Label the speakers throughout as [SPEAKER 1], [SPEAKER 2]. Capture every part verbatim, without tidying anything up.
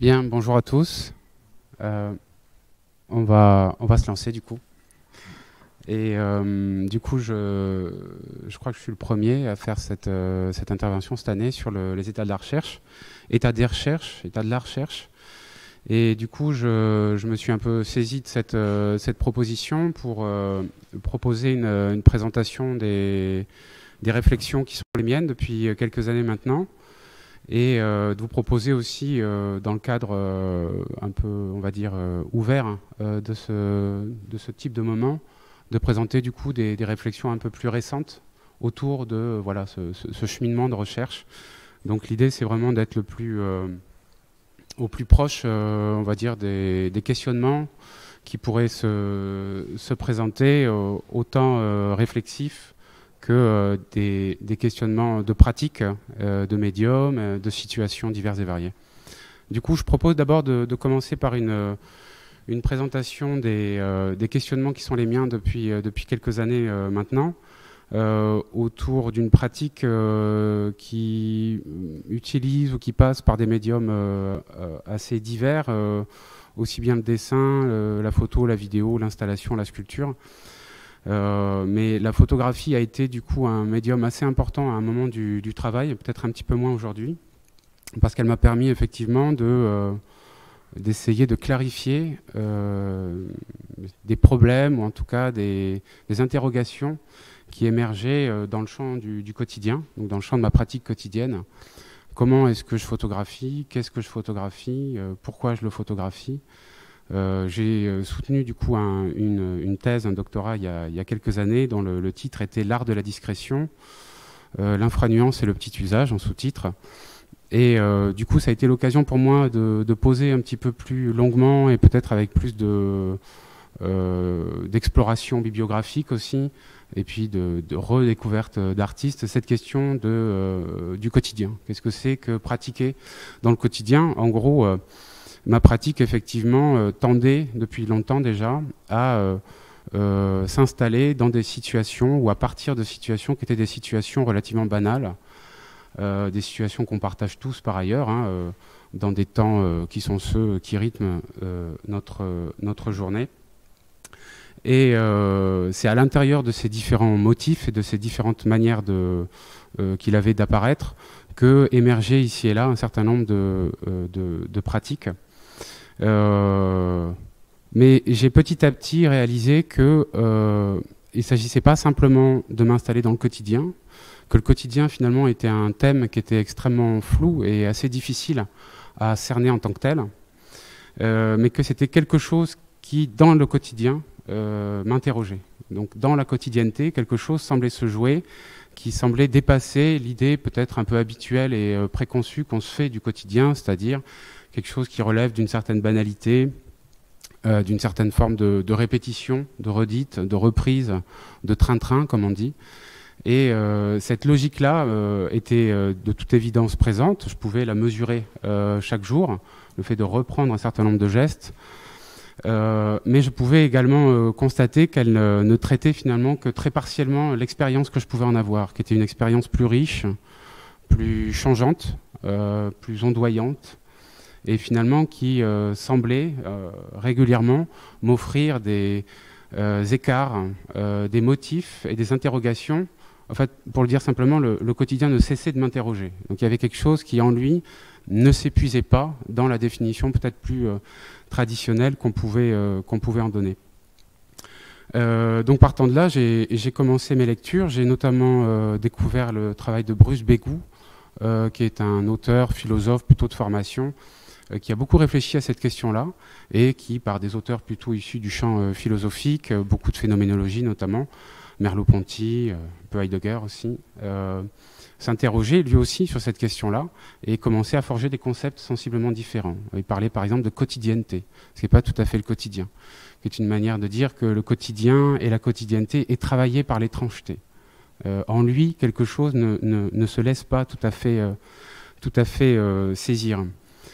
[SPEAKER 1] Bien, bonjour à tous. Euh, on va, on va se lancer du coup. Et euh, du coup, je, je crois que je suis le premier à faire cette, euh, cette intervention cette année sur le- les états de la recherche, état des recherches, état de la recherche. Et du coup, je, je me suis un peu saisi de cette, euh, cette proposition pour euh, proposer une, une présentation des, des réflexions qui sont les miennes depuis quelques années maintenant. Et euh, de vous proposer aussi, euh, dans le cadre euh, un peu, on va dire, euh, ouvert hein, euh, de, ce, de ce type de moment, de présenter du coup des, des réflexions un peu plus récentes autour de euh, voilà, ce, ce- ce cheminement de recherche. Donc l'idée, c'est vraiment d'être le plus, euh, au plus proche, euh, on va dire, des, des questionnements qui pourraient se, se présenter euh, autant euh, réflexifs que euh, des, des questionnements de pratique, euh, de médium, euh, de situations diverses et variées. Du coup, je propose d'abord de, de commencer par une, une présentation des, euh, des questionnements qui sont les miens depuis, euh, depuis quelques années euh, maintenant, euh, autour d'une pratique euh, qui utilise ou qui passe par des médiums euh, euh, assez divers, euh, aussi bien le dessin, euh, la photo, la vidéo, l'installation, la sculpture. Euh, mais la photographie a été du coup un médium assez important à un moment du, du travail, peut-être un petit peu moins aujourd'hui, parce qu'elle m'a permis effectivement de, euh, d'essayer de clarifier euh, des problèmes ou en tout cas des, des interrogations qui émergeaient euh, dans le champ du, du quotidien, donc dans le champ de ma pratique quotidienne. Comment est-ce que je photographie? Qu'est-ce que je photographie? euh, Pourquoi je le photographie? Euh, j'ai euh, soutenu du coup un- une, une thèse, un doctorat il y a, il y a quelques années dont le, le titre était L'art de la discrétion, euh, l'infranuance et le petit usage en sous-titre. Et euh, du coup, ça a été l'occasion pour moi de, de poser un petit peu plus longuement et peut-être avec plus de, euh, d'exploration bibliographique aussi, et puis de, de redécouverte d'artistes, cette question de, euh, du quotidien. Qu'est-ce que c'est que pratiquer dans le quotidien? En gros, euh, ma pratique, effectivement, euh, tendait depuis longtemps déjà à euh, euh, s'installer dans des situations ou à partir de situations qui étaient des situations relativement banales, euh, des situations qu'on partage tous par ailleurs, hein, euh, dans des temps euh, qui sont ceux qui rythment euh, notre, notre journée. Et euh, c'est à l'intérieur de ces différents motifs et de ces différentes manières de, euh, qu'il avait d'apparaître que émergeait ici et là un certain nombre de, euh, de, de pratiques. Euh, mais j'ai petit à petit réalisé que euh, il ne s'agissait pas simplement de m'installer dans le quotidien, que le quotidien finalement était un thème qui était extrêmement flou et assez difficile à cerner en tant que tel, euh, mais que c'était quelque chose qui, dans le quotidien, euh, m'interrogeait. Donc dans la quotidienneté, quelque chose semblait se jouer qui semblait dépasser l'idée peut-être un peu habituelle et euh, préconçue qu'on se fait du quotidien, c'est-à-dire quelque chose qui relève d'une certaine banalité, euh, d'une certaine forme de, de répétition, de redite, de reprise, de train-train, comme on dit. Et euh, cette logique-là euh, était euh, de toute évidence présente. Je pouvais la mesurer euh, chaque jour, le fait de reprendre un certain nombre de gestes. Euh, mais je pouvais également euh, constater qu'elle ne, ne traitait finalement que très partiellement l'expérience que je pouvais en avoir, qui était une expérience plus riche, plus changeante, euh, plus ondoyante, et finalement qui euh, semblait euh, régulièrement m'offrir des euh, écarts, euh, des motifs et des interrogations. En fait, pour le dire simplement, le, le quotidien ne cessait de m'interroger. Donc il y avait quelque chose qui, en lui, ne s'épuisait pas dans la définition peut-être plus euh, traditionnelle qu'on pouvait, euh, qu'on pouvait en donner. Euh, donc partant de là, j'ai commencé mes lectures. J'ai notamment euh, découvert le travail de Bruce Begou, euh, qui est un auteur, philosophe plutôt de formation, euh, qui a beaucoup réfléchi à cette question-là et qui, par des auteurs plutôt issus du champ euh, philosophique, euh, beaucoup de phénoménologie notamment, Merleau-Ponty, euh, un peu Heidegger aussi, euh, s'interrogeait lui aussi sur cette question-là et commençait à forger des concepts sensiblement différents. Il parlait par exemple de quotidienneté, ce qui n'est pas tout à fait le quotidien, qui est une manière de dire que le quotidien et la quotidienneté est travaillé par l'étrangeté. Euh, en lui, quelque chose ne, ne, ne se laisse pas tout à fait, euh, tout à fait euh, saisir.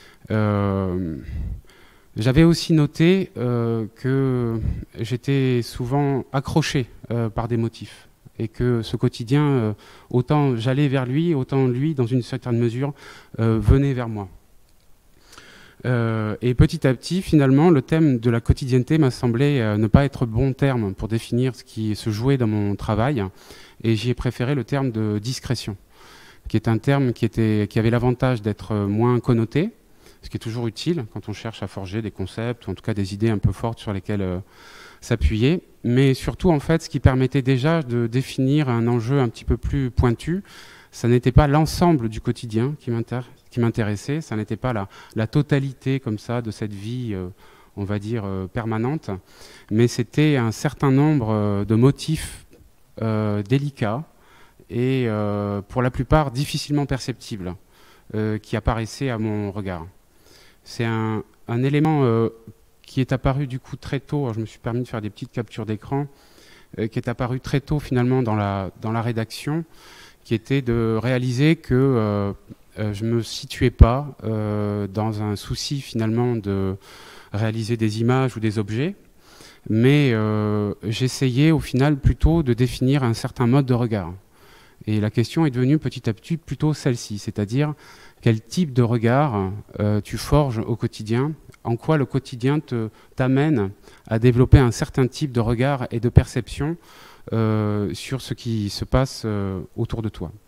[SPEAKER 1] Euh, J'avais aussi noté euh, que j'étais souvent accroché euh, par des motifs et que ce quotidien, euh, autant j'allais vers lui, autant lui, dans une certaine mesure, euh, venait vers moi. Euh, et petit à petit, finalement, le thème de la quotidienneté m'a semblé euh, ne pas être bon terme pour définir ce qui se jouait dans mon travail. Et j'y ai préféré le terme de discrétion, qui est un terme qui, était, qui avait l'avantage d'être moins connoté, ce qui est toujours utile quand on cherche à forger des concepts, ou en tout cas des idées un peu fortes sur lesquelles euh, s'appuyer. Mais surtout, en fait, ce qui permettait déjà de définir un enjeu un petit peu plus pointu, ça n'était pas l'ensemble du quotidien qui m'intéressait, qui m'intéressait, ça n'était pas la, la totalité comme ça de cette vie, euh, on va dire, euh, permanente, mais c'était un certain nombre euh, de motifs euh, délicats et euh, pour la plupart difficilement perceptibles euh, qui apparaissaient à mon regard. C'est un, un élément euh, qui est apparu du coup très tôt, alors je me suis permis de faire des petites captures d'écran, euh, qui est apparu très tôt finalement dans la, dans la rédaction, qui était de réaliser que euh, Euh, je ne me situais pas euh, dans un souci finalement de réaliser des images ou des objets, mais euh, j'essayais au final plutôt de définir un certain mode de regard. Et la question est devenue petit à petit plutôt celle-ci, c'est-à-dire quel type de regard euh, tu forges au quotidien, en quoi le quotidien te, t'amène à développer un certain type de regard et de perception euh, sur ce qui se passe euh, autour de toi.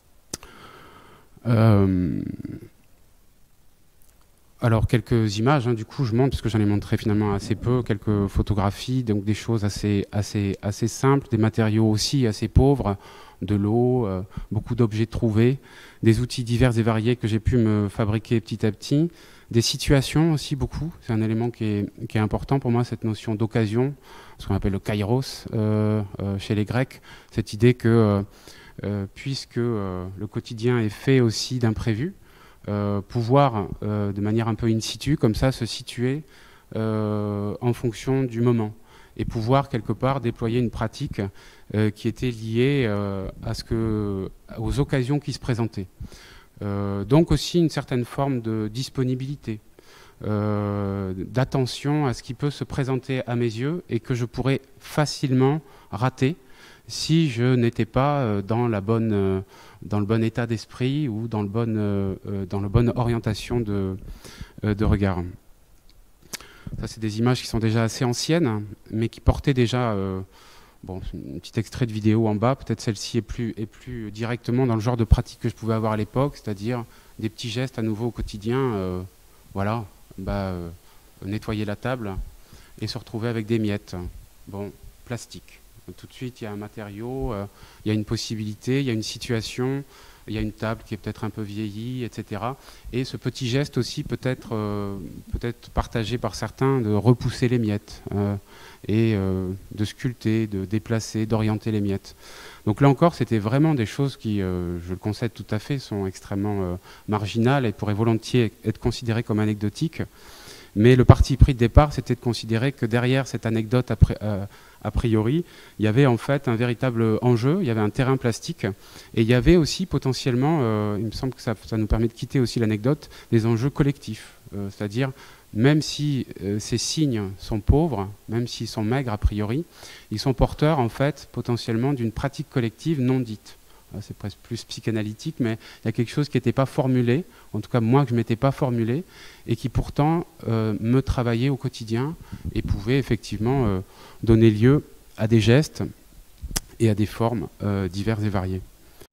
[SPEAKER 1] Euh, alors quelques images, hein, du coup je montre, parce que j'en ai montré finalement assez peu, quelques photographies, donc des choses assez, assez, assez simples, des matériaux aussi assez pauvres, de l'eau, euh, beaucoup d'objets trouvés, des outils divers et variés que j'ai pu me fabriquer petit à petit, des situations aussi beaucoup, c'est un élément qui est, qui est important pour moi, cette notion d'occasion, ce qu'on appelle le kairos euh, euh, chez les Grecs, cette idée que euh, Euh, puisque euh, le quotidien est fait aussi d'imprévus, euh, pouvoir euh, de manière un peu in situ, comme ça, se situer euh, en fonction du moment et pouvoir quelque part déployer une pratique euh, qui était liée euh, à ce que, aux occasions qui se présentaient. Euh, donc aussi une certaine forme de disponibilité, euh, d'attention à ce qui peut se présenter à mes yeux et que je pourrais facilement rater si je n'étais pas dans, la bonne, dans le bon état d'esprit ou dans, le bon, dans la bonne orientation de, de regard. Ça, c'est des images qui sont déjà assez anciennes, mais qui portaient déjà, euh, bon, un petit extrait de vidéo en bas, peut-être celle-ci est plus, est plus directement dans le genre de pratique que je pouvais avoir à l'époque, c'est-à-dire des petits gestes à nouveau au quotidien, euh, voilà, bah, euh, nettoyer la table et se retrouver avec des miettes, bon, plastique. Tout de suite, il y a un matériau, euh, il y a une possibilité, il y a une situation, il y a une table qui est peut-être un peu vieillie, et cetera. Et ce petit geste aussi peut être, euh, peut-être partagé par certains de repousser les miettes euh, et euh, de sculpter, de déplacer, d'orienter les miettes. Donc là encore, c'était vraiment des choses qui, euh, je le concède tout à fait, sont extrêmement euh, marginales et pourraient volontiers être considérées comme anecdotiques. Mais le parti pris de départ, c'était de considérer que derrière cette anecdote après, euh, a priori, il y avait en fait un véritable enjeu, il y avait un terrain plastique, et il y avait aussi potentiellement, euh, il me semble que ça, ça nous permet de quitter aussi l'anecdote, des enjeux collectifs. Euh, C'est-à-dire, même si euh, ces signes sont pauvres, même s'ils sont maigres a priori, ils sont porteurs en fait potentiellement d'une pratique collective non dite. C'est presque plus psychanalytique, mais il y a quelque chose qui n'était pas formulé, en tout cas moi que je ne m'étais pas formulé, et qui pourtant euh, me travaillait au quotidien et pouvait effectivement euh, donner lieu à des gestes et à des formes euh, diverses et variées.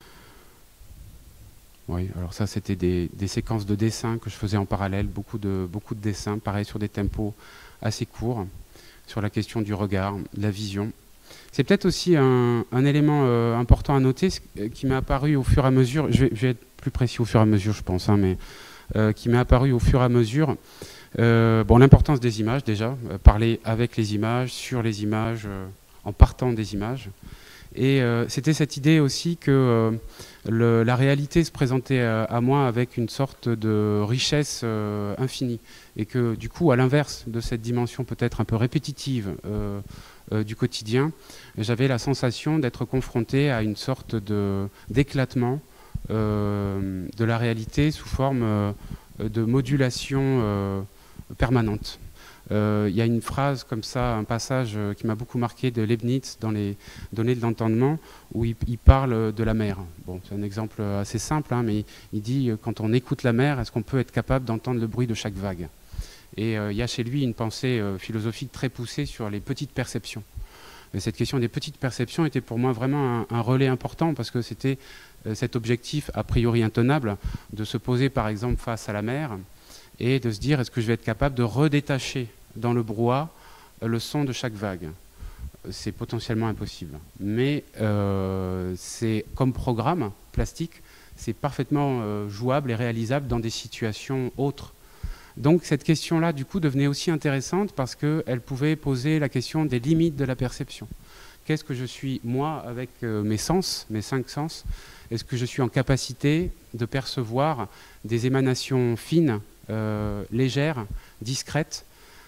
[SPEAKER 1] Oui, alors ça c'était des, des séquences de dessins que je faisais en parallèle, beaucoup de, beaucoup de dessins, pareil sur des tempos assez courts, sur la question du regard, de la vision. C'est peut-être aussi un, un élément euh, important à noter qui m'est apparu au fur et à mesure, je vais, je vais être plus précis au fur et à mesure je pense, hein, mais euh, qui m'est apparu au fur et à mesure, euh, bon, l'importance des images déjà, euh, parler avec les images, sur les images, euh, en partant des images. Et euh, c'était cette idée aussi que euh, le, la réalité se présentait à, à moi avec une sorte de richesse euh, infinie. Et que du coup, à l'inverse de cette dimension peut-être un peu répétitive euh, euh, du quotidien, j'avais la sensation d'être confronté à une sorte de, d'éclatement euh, de la réalité sous forme euh, de modulation euh, permanente. Euh, il y a une phrase comme ça, un passage euh, qui m'a beaucoup marqué de Leibniz dans les données de l'entendement, où il, il parle de la mer. Bon, c'est un exemple assez simple, hein, mais il, il dit, euh, quand on écoute la mer, est-ce qu'on peut être capable d'entendre le bruit de chaque vague? Et euh, il y a chez lui une pensée euh, philosophique très poussée sur les petites perceptions. Et cette question des petites perceptions était pour moi vraiment un, un relais important, parce que c'était euh, cet objectif a priori intenable de se poser par exemple face à la mer et de se dire, est-ce que je vais être capable de redétacher dans le brouhaha euh, le son de chaque vague? C'est potentiellement impossible. Mais euh, c'est comme programme plastique, c'est parfaitement euh, jouable et réalisable dans des situations autres. Donc cette question-là, du coup, devenait aussi intéressante parce qu'elle pouvait poser la question des limites de la perception. Qu'est-ce que je suis, moi, avec euh, mes sens, mes cinq sens? Est-ce que je suis en capacité de percevoir des émanations fines, euh, légères, discrètes,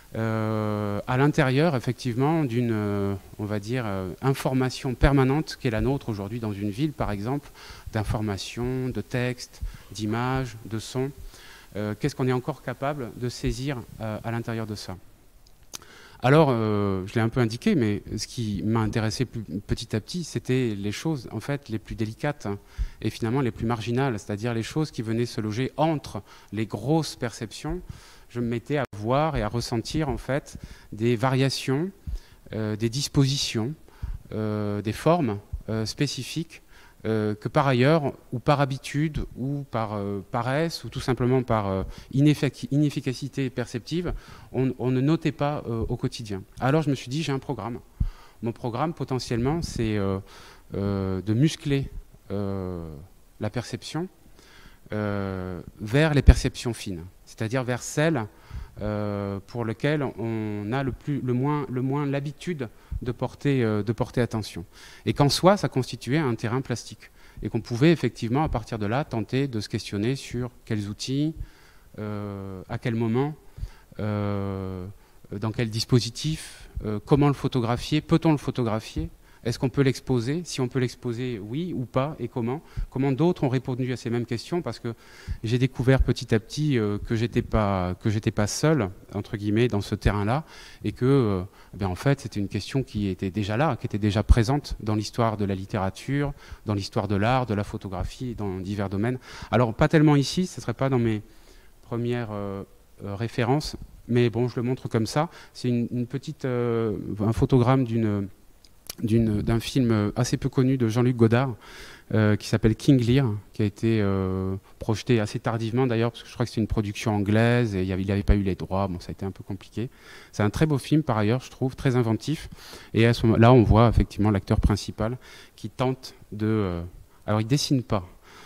[SPEAKER 1] euh, à l'intérieur, effectivement, d'une, euh, on va dire, euh, information permanente qui est la nôtre aujourd'hui dans une ville, par exemple, d'informations, de textes, d'images, de sons. Euh, qu'est-ce qu'on est encore capable de saisir euh, à l'intérieur de ça? Alors, euh, je l'ai un peu indiqué, mais ce qui m'a intéressé plus, petit à petit, c'était les choses en fait les plus délicates, hein, et finalement les plus marginales, c'est-à-dire les choses qui venaient se loger entre les grosses perceptions. Je me mettais à voir et à ressentir en fait des variations, euh, des dispositions, euh, des formes euh, spécifiques, Euh, que par ailleurs, ou par habitude, ou par euh, paresse, ou tout simplement par euh, ineffic inefficacité perceptive, on, on ne notait pas euh, au quotidien. Alors je me suis dit, j'ai un programme. Mon programme, potentiellement, c'est euh, euh, de muscler euh, la perception euh, vers les perceptions fines, c'est-à-dire vers celles euh, pour lesquelles on a le, plus, le moins le moins l'habitude de porter, euh, de porter attention. Et qu'en soi, ça constituait un terrain plastique. Et qu'on pouvait effectivement, à partir de là, tenter de se questionner sur quels outils, euh, à quel moment, euh, dans quel dispositif, euh, comment le photographier, peut-on le photographier? Est-ce qu'on peut l'exposer? Si on peut l'exposer, oui ou pas, et comment? Comment d'autres ont répondu à ces mêmes questions? Parce que j'ai découvert petit à petit euh, que j'étais pas que j'étais pas seul, entre guillemets, dans ce terrain-là, et que, euh, ben, en fait, c'était une question qui était déjà là, qui était déjà présente dans l'histoire de la littérature, dans l'histoire de l'art, de la photographie, dans divers domaines. Alors, pas tellement ici, ce ne serait pas dans mes premières euh, euh, références, mais bon, je le montre comme ça. C'est une, une petite, euh, un photogramme d'une d'un film assez peu connu de Jean-Luc Godard euh, qui s'appelle King Lear, qui a été euh, projeté assez tardivement d'ailleurs, parce que je crois que c'est une production anglaise et il n'avait pas eu les droits, bon ça a été un peu compliqué. C'est un très beau film par ailleurs, je trouve, très inventif, et à ce moment là on voit effectivement l'acteur principal qui tente de... Euh, alors il dessine pas,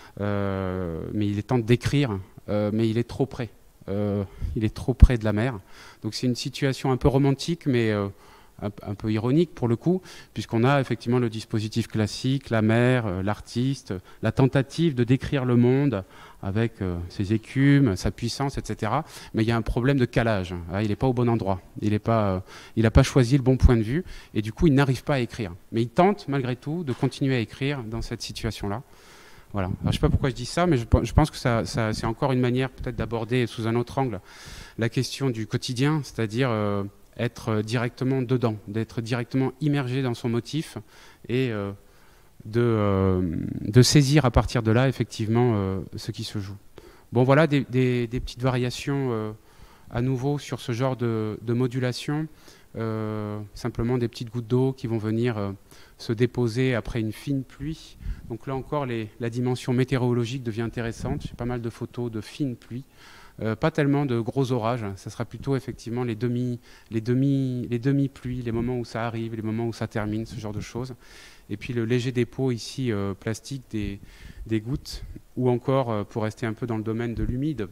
[SPEAKER 1] euh, mais il tente d'écrire, euh, mais il est trop près, euh, il est trop près de la mer, donc c'est une situation un peu romantique, mais... Euh, un peu ironique pour le coup, puisqu'on a effectivement le dispositif classique, la mer, euh, l'artiste, la tentative de décrire le monde avec euh, ses écumes, sa puissance, et cetera. Mais il y a un problème de calage, hein, il n'est pas au bon endroit, il n'a pas, euh, pas choisi le bon point de vue, et du coup il n'arrive pas à écrire. Mais il tente malgré tout de continuer à écrire dans cette situation-là. Voilà. Alors, je ne sais pas pourquoi je dis ça, mais je, je pense que ça, ça, c'est encore une manière peut-être d'aborder sous un autre angle la question du quotidien, c'est-à-dire... Euh, être directement dedans, d'être directement immergé dans son motif et euh, de, euh, de saisir à partir de là effectivement euh, ce qui se joue. Bon voilà des, des, des petites variations euh, à nouveau sur ce genre de, de modulation, euh, simplement des petites gouttes d'eau qui vont venir euh, se déposer après une fine pluie. Donc là encore les, la dimension météorologique devient intéressante, j'ai pas mal de photos de fines pluies. Euh, pas tellement de gros orages, ça sera plutôt effectivement les demi, les demi, les demi-pluies, les moments où ça arrive, les moments où ça termine, ce genre de choses. Et puis le léger dépôt ici euh, plastique des, des gouttes, ou encore, euh, pour rester un peu dans le domaine de l'humide,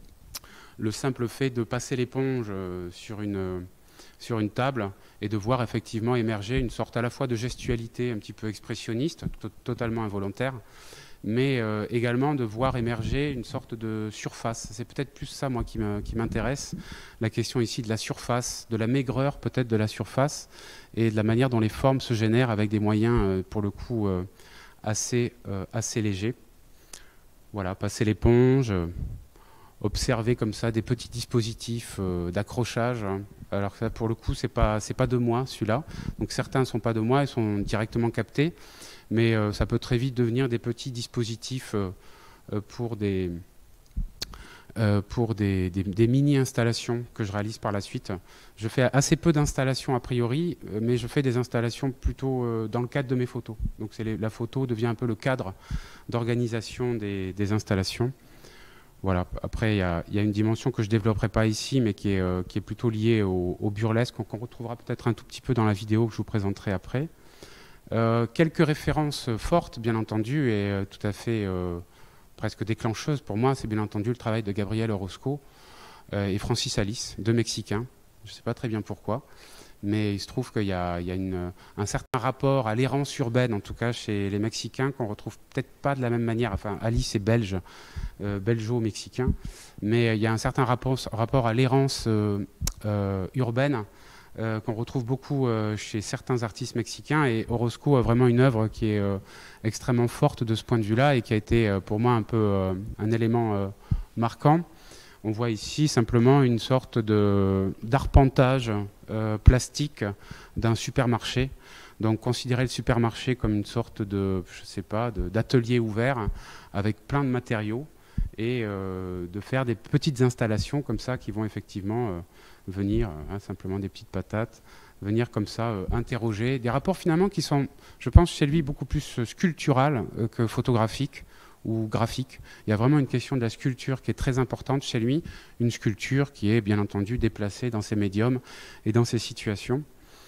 [SPEAKER 1] le simple fait de passer l'éponge euh, sur une, euh, sur une table et de voir effectivement émerger une sorte à la fois de gestualité un petit peu expressionniste, totalement involontaire, mais euh, également de voir émerger une sorte de surface. C'est peut-être plus ça, moi, qui m'intéresse, la question ici de la surface, de la maigreur peut-être de la surface, et de la manière dont les formes se génèrent avec des moyens, euh, pour le coup, euh, assez, euh, assez légers. Voilà, passer l'éponge, euh, observer comme ça des petits dispositifs euh, d'accrochage. Alors ça, pour le coup, c'est pas c'est pas de moi celui-là. Donc certains ne sont pas de moi, ils sont directement captés, mais euh, ça peut très vite devenir des petits dispositifs euh, euh, pour des euh, pour des, des, des mini-installations que je réalise par la suite. Je fais assez peu d'installations a priori, mais je fais des installations plutôt euh, dans le cadre de mes photos. Donc c'est les, la photo devient un peu le cadre d'organisation des, des installations. Voilà. Après, il y a, y a une dimension que je ne développerai pas ici, mais qui est, euh, qui est plutôt liée au, au burlesque, qu'on retrouvera peut-être un tout petit peu dans la vidéo que je vous présenterai après. Euh, quelques références fortes, bien entendu, et euh, tout à fait euh, presque déclencheuses pour moi, c'est bien entendu le travail de Gabriel Orozco euh, et Francis Alice, deux Mexicains. Je ne sais pas très bien pourquoi, mais il se trouve qu'il y a, il y a une, un certain rapport à l'errance urbaine, en tout cas chez les Mexicains, qu'on retrouve peut-être pas de la même manière. Enfin, Alice est belge, euh, belgeo-mexicain, mais il y a un certain rapport, rapport à l'errance euh, euh, urbaine euh, qu'on retrouve beaucoup euh, chez certains artistes mexicains. Et Orozco a vraiment une œuvre qui est euh, extrêmement forte de ce point de vue-là et qui a été euh, pour moi un peu euh, un élément euh, marquant. On voit ici simplement une sorte d'arpentage euh, plastique d'un supermarché. Donc considérer le supermarché comme une sorte de, je sais pas, d'atelier ouvert avec plein de matériaux et euh, de faire des petites installations comme ça qui vont effectivement euh, venir, hein, simplement des petites patates, venir comme ça euh, interroger. Des rapports finalement qui sont, je pense, chez lui beaucoup plus sculpturales euh, que photographiques ou graphique. Il y a vraiment une question de la sculpture qui est très importante chez lui, une sculpture qui est bien entendu déplacée dans ses médiums et dans ses situations.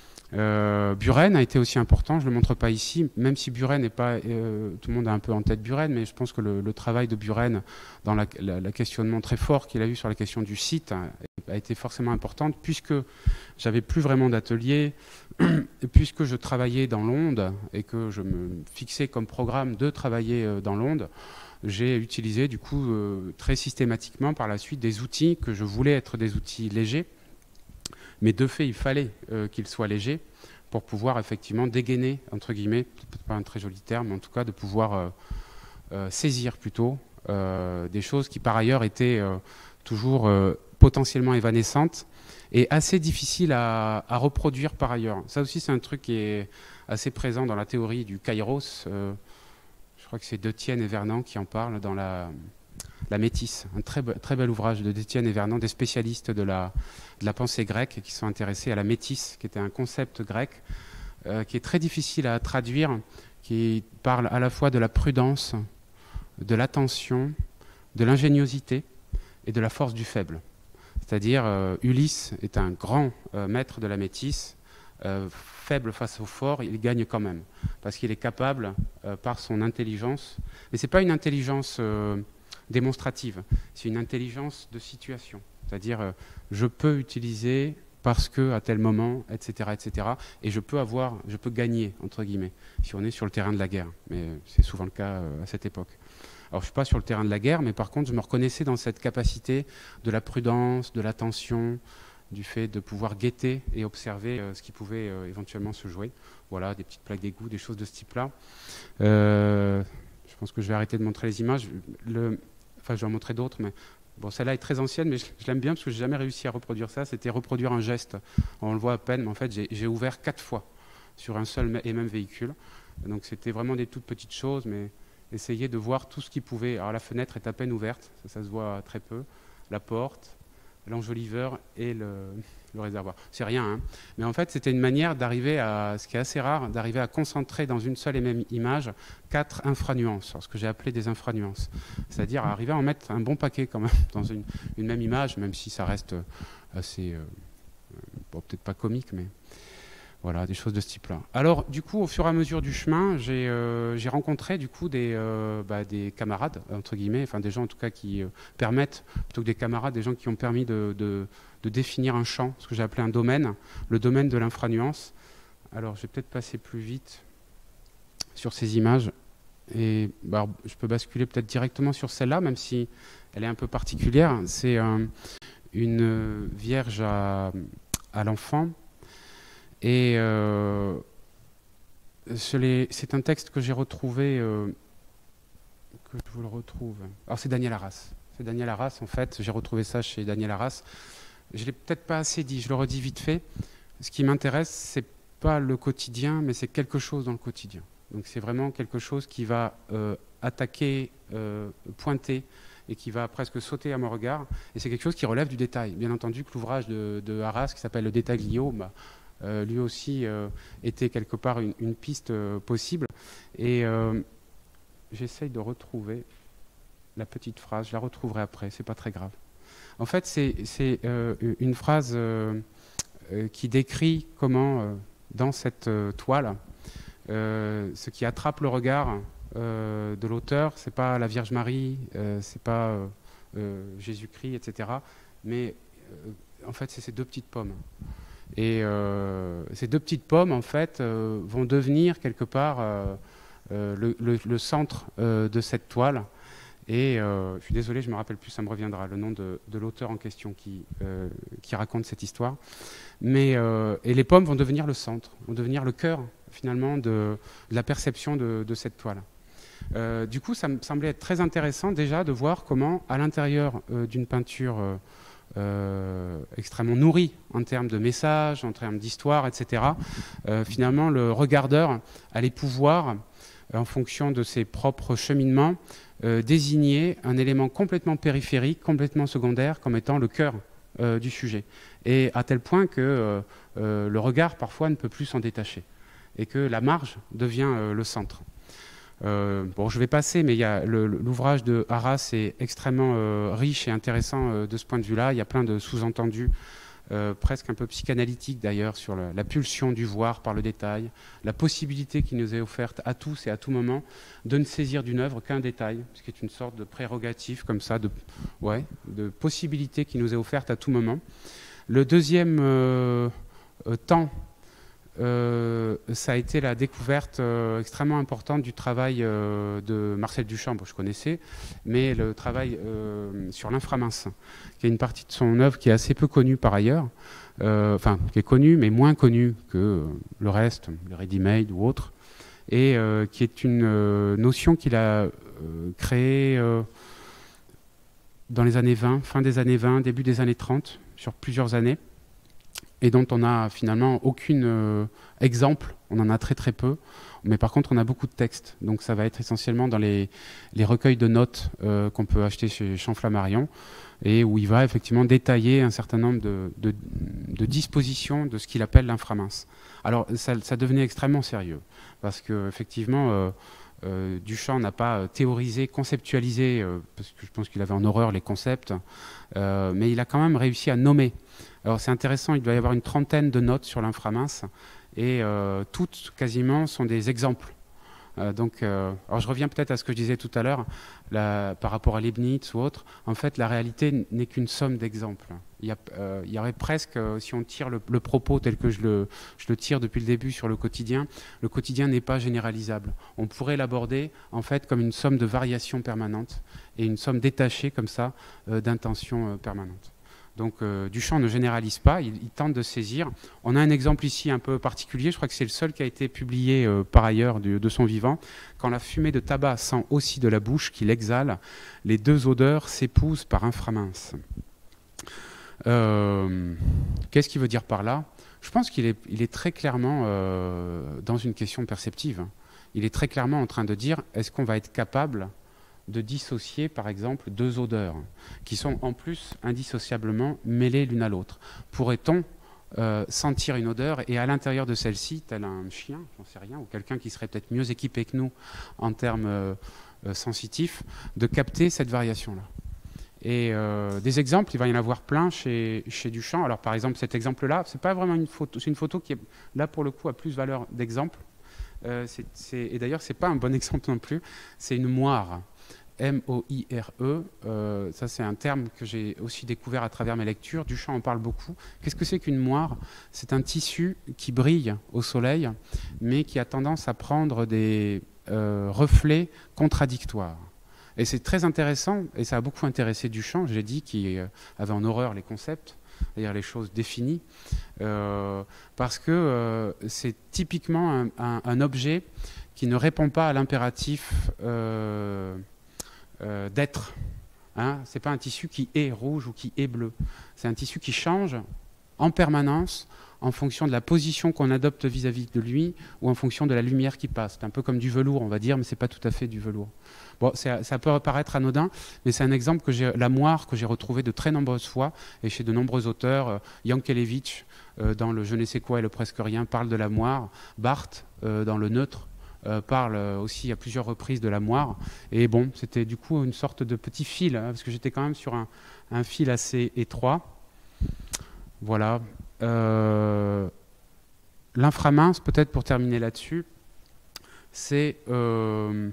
[SPEAKER 1] Euh, Buren a été aussi important, je ne le montre pas ici, même si Buren n'est pas, euh, tout le monde a un peu en tête Buren, mais je pense que le, le travail de Buren dans la, la, la questionnement très fort qu'il a eu sur la question du site a, a été forcément importante, puisque j'avais plus vraiment d'atelier, puisque je travaillais dans l'onde et que je me fixais comme programme de travailler dans l'onde. J'ai utilisé du coup euh, très systématiquement par la suite des outils que je voulais être des outils légers, mais de fait il fallait euh, qu'ils soient légers pour pouvoir effectivement dégainer, entre guillemets, peut-être pas un très joli terme, mais en tout cas de pouvoir euh, euh, saisir plutôt euh, des choses qui par ailleurs étaient euh, toujours euh, potentiellement évanescentes et assez difficiles à, à reproduire par ailleurs. Ça aussi c'est un truc qui est assez présent dans la théorie du kairos. Euh, je crois que c'est Détienne et Vernant qui en parlent dans la... La Métisse, un très, be très bel ouvrage de Détienne et Vernant, des spécialistes de la, de la pensée grecque qui sont intéressés à la métisse, qui était un concept grec euh, qui est très difficile à traduire, qui parle à la fois de la prudence, de l'attention, de l'ingéniosité et de la force du faible. C'est-à-dire, euh, Ulysse est un grand euh, maître de la métisse, euh, faible face au fort, il gagne quand même, parce qu'il est capable, euh, par son intelligence, mais ce n'est pas une intelligence... Euh, démonstrative, c'est une intelligence de situation, c'est-à-dire euh, je peux utiliser parce que à tel moment, et cetera, et cetera, et je peux avoir, je peux gagner entre guillemets, si on est sur le terrain de la guerre, mais c'est souvent le cas euh, à cette époque. Alors je suis pas sur le terrain de la guerre, mais par contre je me reconnaissais dans cette capacité de la prudence, de l'attention, du fait de pouvoir guetter et observer euh, ce qui pouvait euh, éventuellement se jouer. Voilà, des petites plaques d'égout, des choses de ce type-là. Euh, je pense que je vais arrêter de montrer les images. Le, Enfin, je vais en montrer d'autres, mais bon, celle-là est très ancienne, mais je, je l'aime bien parce que je n'ai jamais réussi à reproduire ça. C'était reproduire un geste. On le voit à peine, mais en fait, j'ai ouvert quatre fois sur un seul et même véhicule. Donc, c'était vraiment des toutes petites choses, mais essayer de voir tout ce qui pouvait. Alors, la fenêtre est à peine ouverte, ça, ça se voit très peu. La porte, l'enjoliveur et le, le réservoir. C'est rien, hein. Mais en fait, c'était une manière d'arriver à, ce qui est assez rare, d'arriver à concentrer dans une seule et même image quatre infranuances, ce que j'ai appelé des infranuances. C'est-à-dire arriver à en mettre un bon paquet quand même dans une, une même image, même si ça reste assez, euh, bon, peut-être pas comique, mais voilà, des choses de ce type-là. Alors, du coup, au fur et à mesure du chemin, j'ai euh, rencontré du coup des, euh, bah, des camarades, entre guillemets, enfin des gens en tout cas qui euh, permettent, plutôt que des camarades, des gens qui ont permis de, de, de définir un champ, ce que j'ai appelé un domaine, le domaine de l'infranuance. Alors, je vais peut-être passer plus vite sur ces images. Et bah, je peux basculer peut-être directement sur celle-là, même si elle est un peu particulière. C'est euh, une vierge à, à l'enfant. Et euh, c'est un texte que j'ai retrouvé, euh, que je vous le retrouve. Alors c'est Daniel Arras. C'est Daniel Arras, en fait. J'ai retrouvé ça chez Daniel Arras. Je ne l'ai peut-être pas assez dit, je le redis vite fait. Ce qui m'intéresse, c'est pas le quotidien, mais c'est quelque chose dans le quotidien. Donc c'est vraiment quelque chose qui va euh, attaquer, euh, pointer, et qui va presque sauter à mon regard. Et c'est quelque chose qui relève du détail. Bien entendu que l'ouvrage de, de Arras, qui s'appelle Le Détaglio, bah, euh, lui aussi euh, était quelque part une, une piste euh, possible. Et euh, j'essaye de retrouver la petite phrase, je la retrouverai après, c'est pas très grave. En fait, c'est euh, une phrase euh, euh, qui décrit comment, euh, dans cette euh, toile, euh, ce qui attrape le regard euh, de l'auteur, c'est pas la Vierge Marie, euh, c'est pas euh, euh, Jésus-Christ, et cetera. Mais euh, en fait, c'est ces deux petites pommes. Et euh, ces deux petites pommes, en fait, euh, vont devenir quelque part euh, euh, le, le, le centre euh, de cette toile. Et euh, je suis désolé, je ne me rappelle plus, ça me reviendra, le nom de, de l'auteur en question qui, euh, qui raconte cette histoire. Mais, euh, et les pommes vont devenir le centre, vont devenir le cœur, finalement, de, de la perception de, de cette toile. Euh, du coup, ça me semblait être très intéressant déjà de voir comment, à l'intérieur euh, d'une peinture euh, euh, extrêmement nourrie en termes de messages, en termes d'histoire, et cetera, euh, finalement, le regardeur allait pouvoir, en fonction de ses propres cheminements, Euh, désigner un élément complètement périphérique, complètement secondaire, comme étant le cœur euh, du sujet. Et à tel point que euh, euh, le regard, parfois, ne peut plus s'en détacher. Et que la marge devient euh, le centre. Euh, bon, je vais passer, mais l'ouvrage de Arras est extrêmement euh, riche et intéressant euh, de ce point de vue-là. Il y a plein de sous-entendus, Euh, presque un peu psychanalytique d'ailleurs, sur le, la pulsion du voir par le détail, la possibilité qui nous est offerte à tous et à tout moment de ne saisir d'une œuvre qu'un détail, ce qui est une sorte de prérogative comme ça, de, ouais, de possibilité qui nous est offerte à tout moment. Le deuxième euh, euh, temps, euh, ça a été la découverte euh, extrêmement importante du travail euh, de Marcel Duchamp, bon, je connaissais, mais le travail euh, sur l'inframince, qui est une partie de son œuvre qui est assez peu connue par ailleurs, euh, enfin qui est connue mais moins connue que le reste, le ready-made ou autre, et euh, qui est une euh, notion qu'il a euh, créée euh, dans les années vingt, fin des années vingt, début des années trente, sur plusieurs années, et dont on n'a finalement aucun euh, exemple, on en a très très peu, mais par contre on a beaucoup de textes, donc ça va être essentiellement dans les, les recueils de notes euh, qu'on peut acheter chez Champ-Flammarion, et où il va effectivement détailler un certain nombre de, de, de dispositions de ce qu'il appelle l'inframince. Alors ça, ça devenait extrêmement sérieux, parce qu'effectivement euh, euh, Duchamp n'a pas théorisé, conceptualisé, euh, parce que je pense qu'il avait en horreur les concepts, euh, mais il a quand même réussi à nommer. Alors c'est intéressant, il doit y avoir une trentaine de notes sur l'inframince, et euh, toutes quasiment sont des exemples. Euh, donc, euh, alors je reviens peut-être à ce que je disais tout à l'heure, par rapport à Leibniz ou autre. En fait, la réalité n'est qu'une somme d'exemples. Il, euh, il y aurait presque, euh, si on tire le, le propos tel que je le, je le tire depuis le début sur le quotidien, le quotidien n'est pas généralisable. On pourrait l'aborder en fait comme une somme de variations permanentes et une somme détachée comme ça euh, d'intentions euh, permanentes. Donc euh, Duchamp ne généralise pas, il, il tente de saisir. On a un exemple ici un peu particulier, je crois que c'est le seul qui a été publié euh, par ailleurs de, de son vivant. Quand la fumée de tabac sent aussi de la bouche qu'il exhale, les deux odeurs s'épousent par inframince. Euh, Qu'est-ce qu'il veut dire par là? Je pense qu'il est, il est très clairement euh, dans une question perceptive. Il est très clairement en train de dire, est-ce qu'on va être capable de dissocier, par exemple, deux odeurs qui sont en plus indissociablement mêlées l'une à l'autre. Pourrait-on euh, sentir une odeur et à l'intérieur de celle-ci, tel un chien, j'en sais rien, ou quelqu'un qui serait peut-être mieux équipé que nous en termes euh, euh, sensitifs, de capter cette variation-là? Et euh, des exemples, il va y en avoir plein chez, chez Duchamp. Alors par exemple, cet exemple-là, c'est pas vraiment une photo, c'est une photo qui, est, là pour le coup, a plus valeur d'exemple. Euh, et d'ailleurs, c'est pas un bon exemple non plus, c'est une moire. M O I R E, euh, ça c'est un terme que j'ai aussi découvert à travers mes lectures. Duchamp en parle beaucoup. Qu'est-ce que c'est qu'une moire? C'est un tissu qui brille au soleil, mais qui a tendance à prendre des euh, reflets contradictoires. Et c'est très intéressant, et ça a beaucoup intéressé Duchamp, j'ai dit, qui avait en horreur les concepts, c'est-à-dire les choses définies, euh, parce que euh, c'est typiquement un, un, un objet qui ne répond pas à l'impératif euh, Euh, d'être. Hein, ce n'est pas un tissu qui est rouge ou qui est bleu. C'est un tissu qui change en permanence en fonction de la position qu'on adopte vis-à-vis de lui ou en fonction de la lumière qui passe. C'est un peu comme du velours, on va dire, mais ce n'est pas tout à fait du velours. Bon, ça peut paraître anodin, mais c'est un exemple que j'ai, la moire que j'ai retrouvé de très nombreuses fois et chez de nombreux auteurs. Euh, Yankelevitch, euh, dans le Je ne sais quoi et le presque rien, parle de la moire. Barthes, euh, dans le Neutre, euh, parle aussi à plusieurs reprises de la moire. Et bon, c'était du coup une sorte de petit fil, hein, parce que j'étais quand même sur un, un fil assez étroit. Voilà. Euh, L'inframince, peut-être pour terminer là-dessus, c'est euh,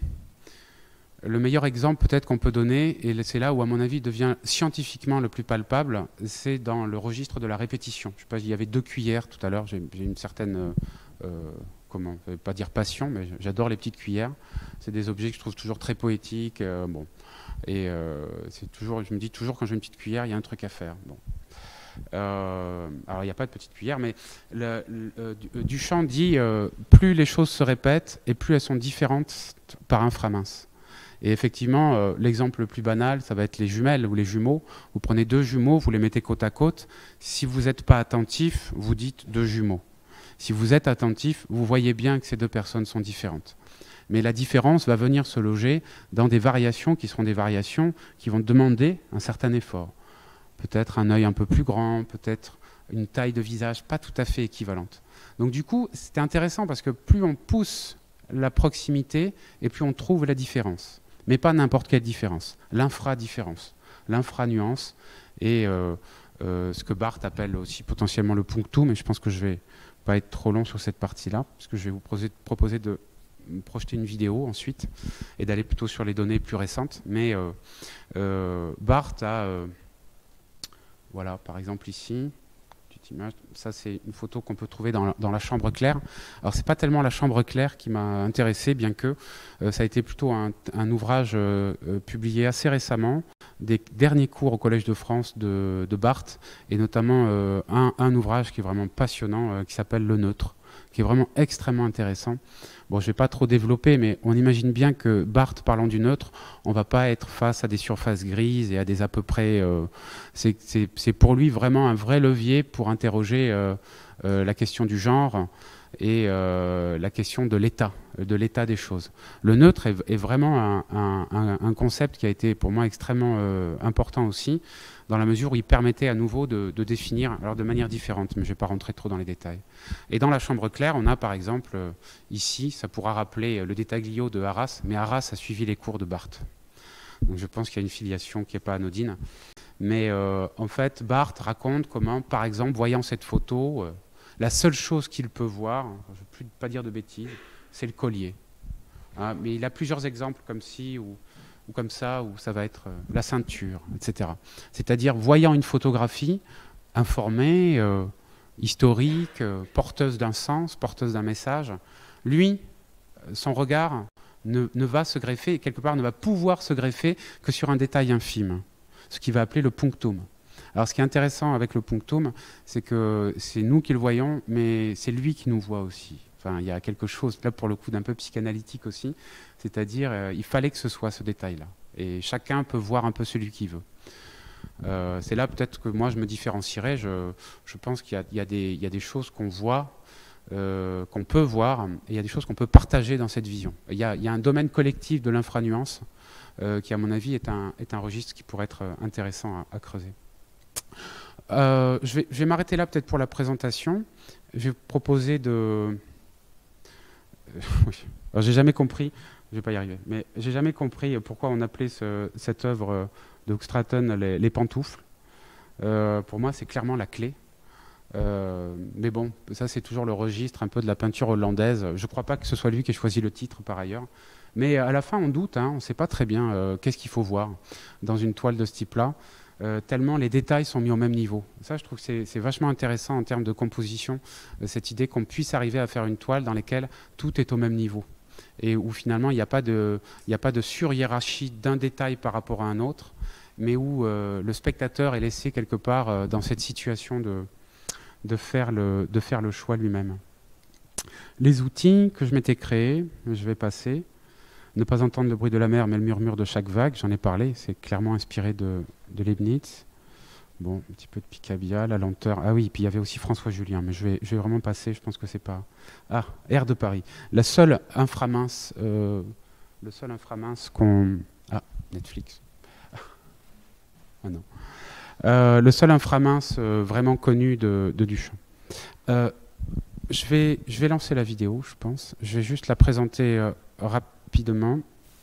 [SPEAKER 1] le meilleur exemple peut-être qu'on peut donner, et c'est là où à mon avis devient scientifiquement le plus palpable, c'est dans le registre de la répétition. Je sais pas, il y avait deux cuillères tout à l'heure, j'ai une certaine, euh, comment, je ne vais pas dire passion, mais j'adore les petites cuillères. C'est des objets que je trouve toujours très poétiques, euh, bon. Et euh, c'est toujours, je me dis toujours quand j'ai une petite cuillère, il y a un truc à faire. Bon. Euh, alors il n'y a pas de petite cuillère, mais le, le, Duchamp dit euh, plus les choses se répètent et plus elles sont différentes par inframince. Et effectivement, euh, l'exemple le plus banal, ça va être les jumelles ou les jumeaux. Vous prenez deux jumeaux, vous les mettez côte à côte. Si vous n'êtes pas attentif, vous dites deux jumeaux. Si vous êtes attentif, vous voyez bien que ces deux personnes sont différentes. Mais la différence va venir se loger dans des variations qui seront des variations qui vont demander un certain effort. Peut-être un œil un peu plus grand, peut-être une taille de visage pas tout à fait équivalente. Donc du coup, c'était intéressant parce que plus on pousse la proximité et plus on trouve la différence. Mais pas n'importe quelle différence, l'infra-différence, l'infra-nuance et euh, euh, ce que Barthes appelle aussi potentiellement le punctum, mais je pense que je vais pas être trop long sur cette partie-là, parce que je vais vous proposer, proposer de projeter une vidéo ensuite et d'aller plutôt sur les données plus récentes. Mais euh, euh, Barthes a... Euh, voilà, par exemple ici, petite image, ça c'est une photo qu'on peut trouver dans la, dans la chambre claire. Alors c'est pas tellement la chambre claire qui m'a intéressé, bien que euh, ça a été plutôt un, un ouvrage euh, euh, publié assez récemment, des derniers cours au Collège de France de, de Barthes, et notamment euh, un, un ouvrage qui est vraiment passionnant, euh, qui s'appelle Le Neutre, qui est vraiment extrêmement intéressant. Bon, je ne vais pas trop développer, mais on imagine bien que Barthes, parlant du neutre, on ne va pas être face à des surfaces grises et à des à peu près... Euh, c'est pour lui vraiment un vrai levier pour interroger euh, euh, la question du genre et euh, la question de l'état, de l'état des choses. Le neutre est, est vraiment un, un, un concept qui a été pour moi extrêmement euh, important aussi, dans la mesure où il permettait à nouveau de, de définir, alors de manière différente, mais je ne vais pas rentrer trop dans les détails. Et dans la chambre claire, on a par exemple, euh, ici, ça pourra rappeler le détaglio de Arras, mais Arras a suivi les cours de Barthes. Donc je pense qu'il y a une filiation qui n'est pas anodine. Mais euh, en fait, Barthes raconte comment, par exemple, voyant cette photo, euh, la seule chose qu'il peut voir, je ne vais plus pas dire de bêtises, c'est le collier. Hein, mais il a plusieurs exemples comme ci ou, ou comme ça, où ça va être euh, la ceinture, et cetera. C'est-à-dire, voyant une photographie informée, euh, historique, euh, porteuse d'un sens, porteuse d'un message, lui, son regard ne, ne va se greffer, quelque part ne va pouvoir se greffer que sur un détail infime, ce qu'il va appeler le punctum. Alors ce qui est intéressant avec le punctum, c'est que c'est nous qui le voyons, mais c'est lui qui nous voit aussi. Enfin, il y a quelque chose, là pour le coup, d'un peu psychanalytique aussi, c'est-à-dire euh, il fallait que ce soit ce détail-là. Et chacun peut voir un peu celui qu'il veut. Euh, c'est là peut-être que moi je me différencierais. Je, je pense qu'il y, y, y a des choses qu'on voit, euh, qu'on peut voir, et il y a des choses qu'on peut partager dans cette vision. Il y a, y a un domaine collectif de l'infranuance euh, qui, à mon avis, est un, est un registre qui pourrait être intéressant à, à creuser. Euh, je vais, je vais m'arrêter là peut-être pour la présentation. Je vais proposer de... oui. Alors j'ai jamais compris, je vais pas y arriver, mais j'ai jamais compris pourquoi on appelait ce, cette œuvre de Hoogstraten les, les pantoufles. Euh, pour moi, c'est clairement la clé. Euh, mais bon, ça c'est toujours le registre un peu de la peinture hollandaise. Je ne crois pas que ce soit lui qui ait choisi le titre par ailleurs. Mais à la fin, on doute, hein, on ne sait pas très bien euh, qu'est-ce qu'il faut voir dans une toile de ce type-là. Euh, tellement les détails sont mis au même niveau. Ça, je trouve que c'est vachement intéressant en termes de composition, euh, cette idée qu'on puisse arriver à faire une toile dans laquelle tout est au même niveau et où finalement il n'y a pas de, il n'y a pas de surhiérarchie d'un détail par rapport à un autre, mais où euh, le spectateur est laissé quelque part euh, dans cette situation de, de, faire, le, de faire le choix lui-même. Les outils que je m'étais créés, je vais passer. Ne pas entendre le bruit de la mer, mais le murmure de chaque vague, j'en ai parlé, c'est clairement inspiré de, de Leibniz. Bon, un petit peu de Picabia, la lenteur. Ah oui, puis il y avait aussi François Julien, mais je vais, je vais vraiment passer, je pense que c'est pas... Ah, Air de Paris. La seule inframince, euh, le seul inframince qu'on... Ah, Netflix. Ah non. Euh, le seul inframince euh, vraiment connu de, de Duchamp. Euh, je, vais, je vais lancer la vidéo, je pense. Je vais juste la présenter euh, rapidement.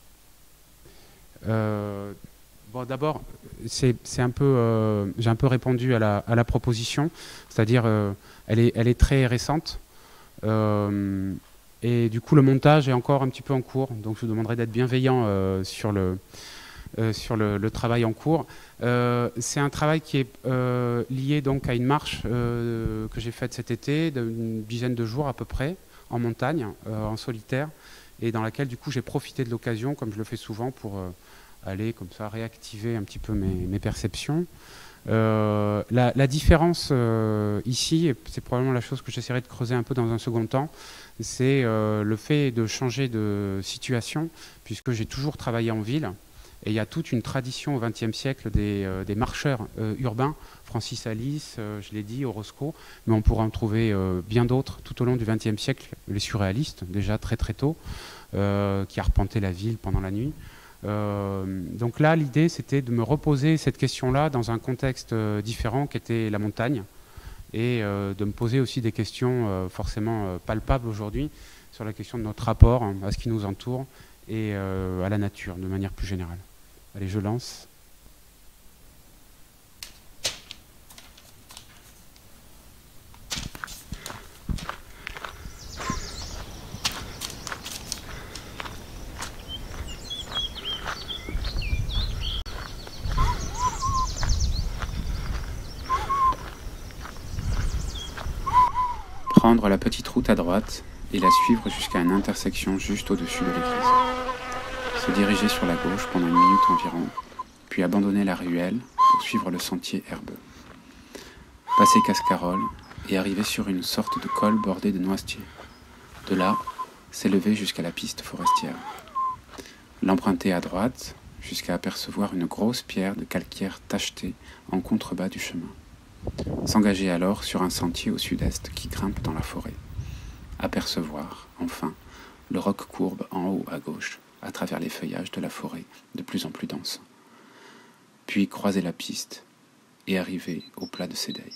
[SPEAKER 1] Euh, bon, d'abord, c'est un peu, euh, j'ai un peu répondu à la, à la proposition, c'est-à-dire, euh, elle, est, elle est très récente. Euh, et du coup, le montage est encore un petit peu en cours. Donc, je vous demanderai d'être bienveillant euh, sur le, Euh, sur le, le travail en cours. Euh, c'est un travail qui est euh, lié donc à une marche euh, que j'ai faite cet été, d'une dizaine de jours à peu près, en montagne, euh, en solitaire, et dans laquelle du coup j'ai profité de l'occasion, comme je le fais souvent, pour euh, aller comme ça réactiver un petit peu mes, mes perceptions. Euh, la, la différence euh, ici, et c'est probablement la chose que j'essaierai de creuser un peu dans un second temps, c'est euh, le fait de changer de situation, puisque j'ai toujours travaillé en ville. Et il y a toute une tradition au vingtième siècle des, euh, des marcheurs euh, urbains, Francis Alice, euh, je l'ai dit, Orozco, mais on pourra en trouver euh, bien d'autres tout au long du vingtième siècle, les surréalistes, déjà très très tôt, euh, qui arpentaient la ville pendant la nuit. Euh, donc là, l'idée, c'était de me reposer cette question-là dans un contexte euh, différent qu'était la montagne, et euh, de me poser aussi des questions euh, forcément euh, palpables aujourd'hui sur la question de notre rapport hein, à ce qui nous entoure et euh, à la nature de manière plus générale. Allez, je lance. Prendre la petite route à droite et la suivre jusqu'à une intersection juste au-dessus de l'église. Se diriger sur la gauche pendant une minute environ, puis abandonner la ruelle pour suivre le sentier herbeux. Passer Cascarole et arriver sur une sorte de col bordé de noisetiers. De là, s'élever jusqu'à la piste forestière. L'emprunter à droite jusqu'à apercevoir une grosse pierre de calcaire tachetée en contrebas du chemin. S'engager alors sur un sentier au sud-est qui grimpe dans la forêt. Apercevoir, enfin, le roc courbe en haut à gauche, à travers les feuillages de la forêt de plus en plus dense. Puis croiser la piste et arriver au plat de Sédeille.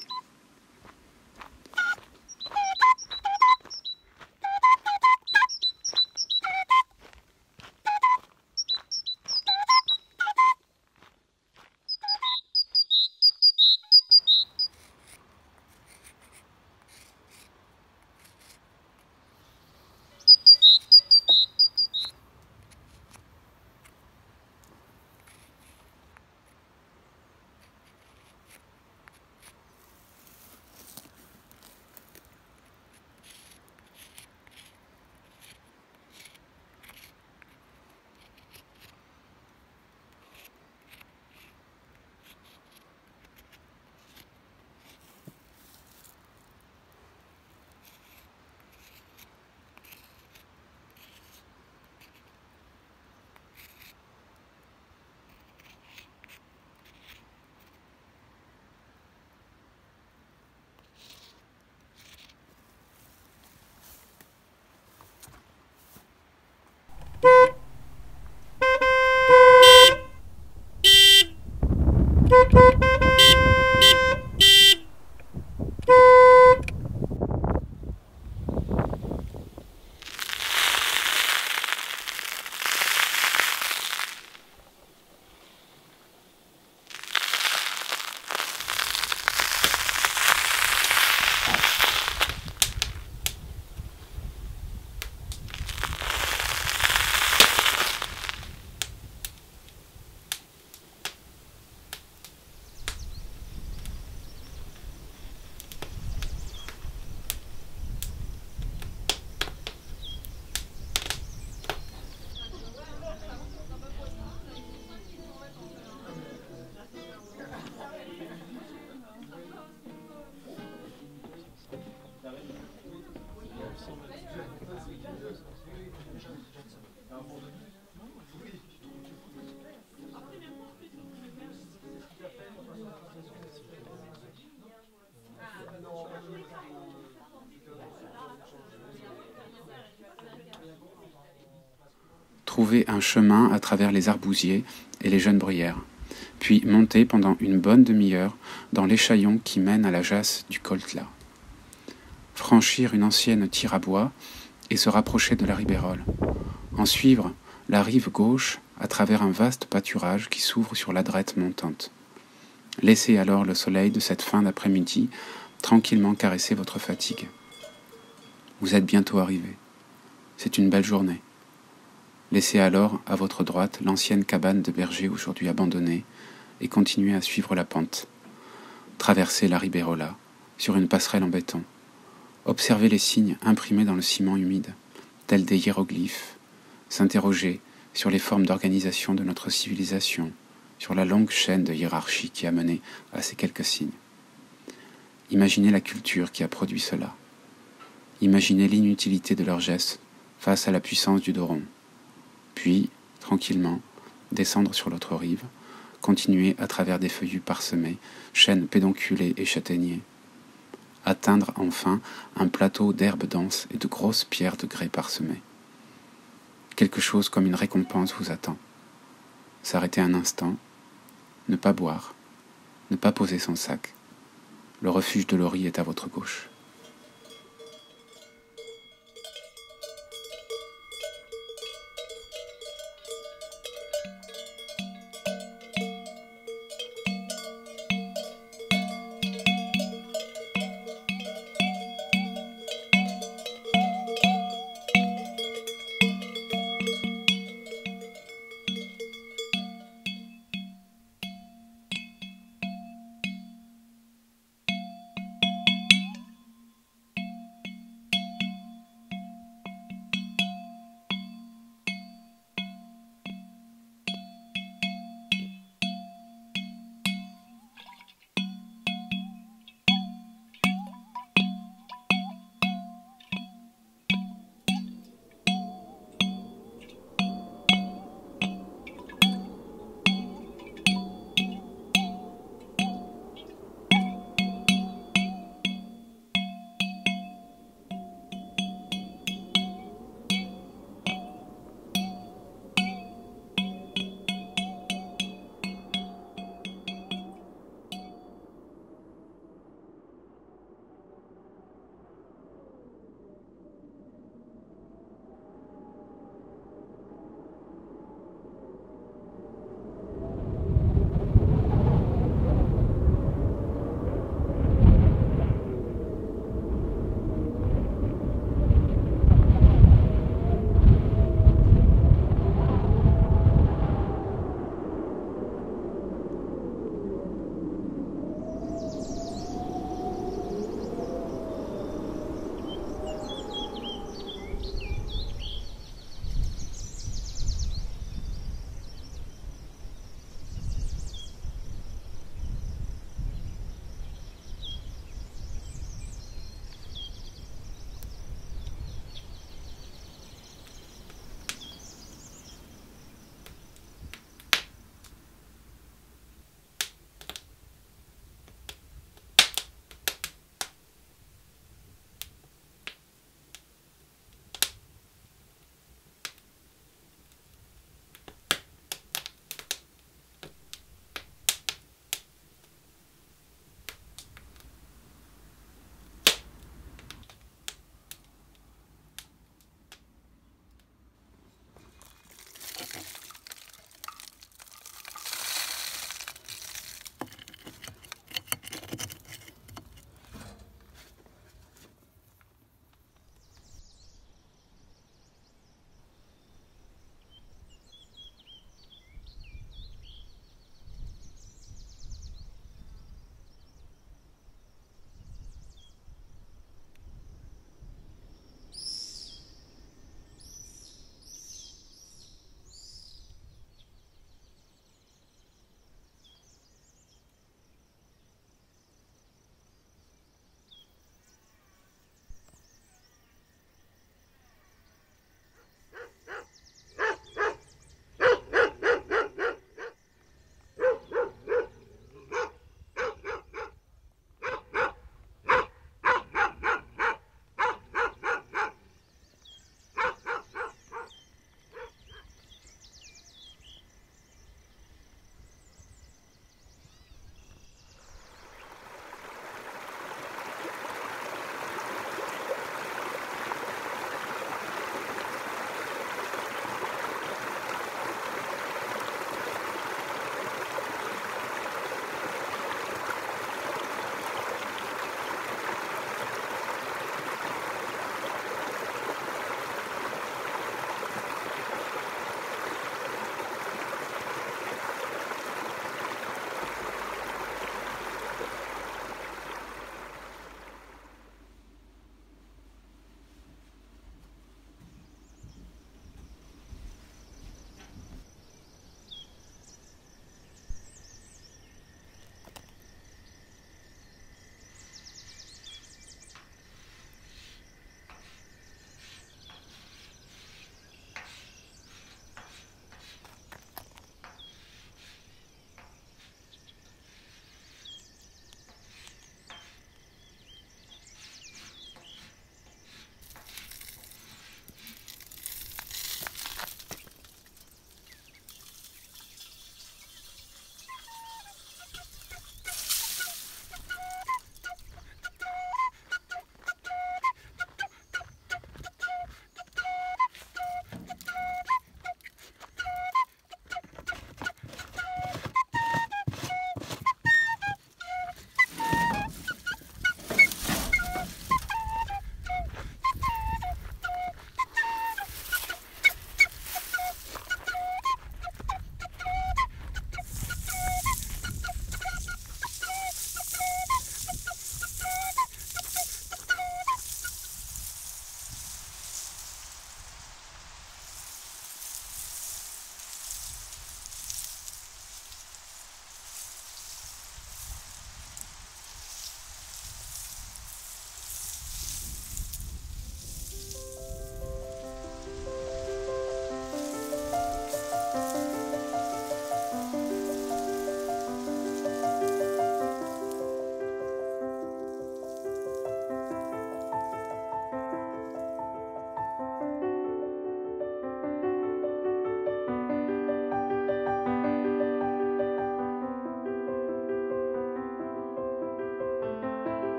[SPEAKER 1] trouver un chemin à travers les arbousiers et les jeunes bruyères, puis monter pendant une bonne demi-heure dans l'échaillon qui mène à la jasse du Coltla. Franchir une ancienne tire à bois et se rapprocher de la Ribérole. En suivre la rive gauche à travers un vaste pâturage qui s'ouvre sur la Drette montante. Laissez alors le soleil de cette fin d'après-midi tranquillement caresser votre fatigue. Vous êtes bientôt arrivé. C'est une belle journée. Laissez alors à votre droite l'ancienne cabane de berger aujourd'hui abandonnée et continuez à suivre la pente. Traversez la Riberola sur une passerelle en béton. Observez les signes imprimés dans le ciment humide, tels des hiéroglyphes. S'interroger sur les formes d'organisation de notre civilisation, sur la longue chaîne de hiérarchie qui a mené à ces quelques signes. Imaginez la culture qui a produit cela. Imaginez l'inutilité de leurs gestes face à la puissance du dos rond. Puis, tranquillement, descendre sur l'autre rive, continuer à travers des feuillus parsemés, chênes pédonculés et châtaigniers. Atteindre enfin un plateau d'herbes denses et de grosses pierres de grès parsemées. Quelque chose comme une récompense vous attend. S'arrêter un instant, ne pas boire, ne pas poser son sac. Le refuge de Lori est à votre gauche.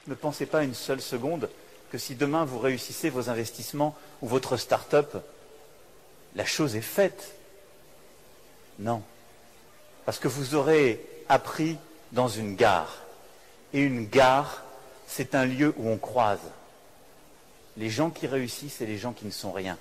[SPEAKER 2] Ne pensez pas une seule seconde que si demain vous réussissez vos investissements ou votre start-up, la chose est faite. Non. Parce que vous aurez appris dans une gare. Et une gare, c'est un lieu où on croise les gens qui réussissent et les gens qui ne sont rien.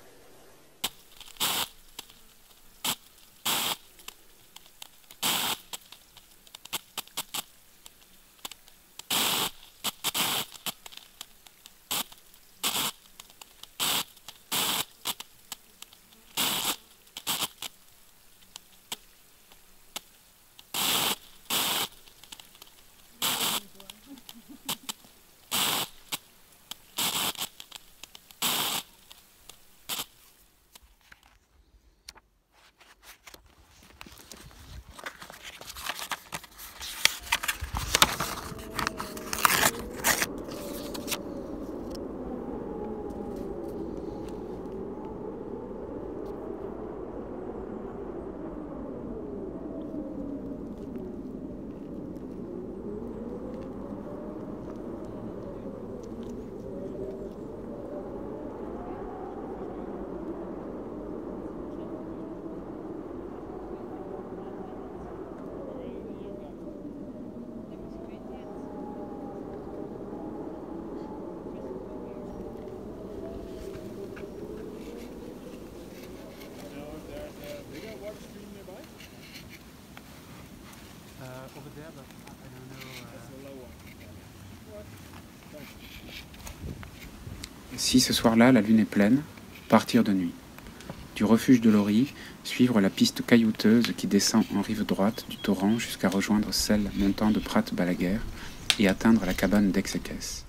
[SPEAKER 1] Si ce soir-là, la lune est pleine, partir de nuit. Du refuge de Lori, suivre la piste caillouteuse qui descend en rive droite du torrent jusqu'à rejoindre celle montant de Prat-Balaguer et atteindre la cabane d'Exequès.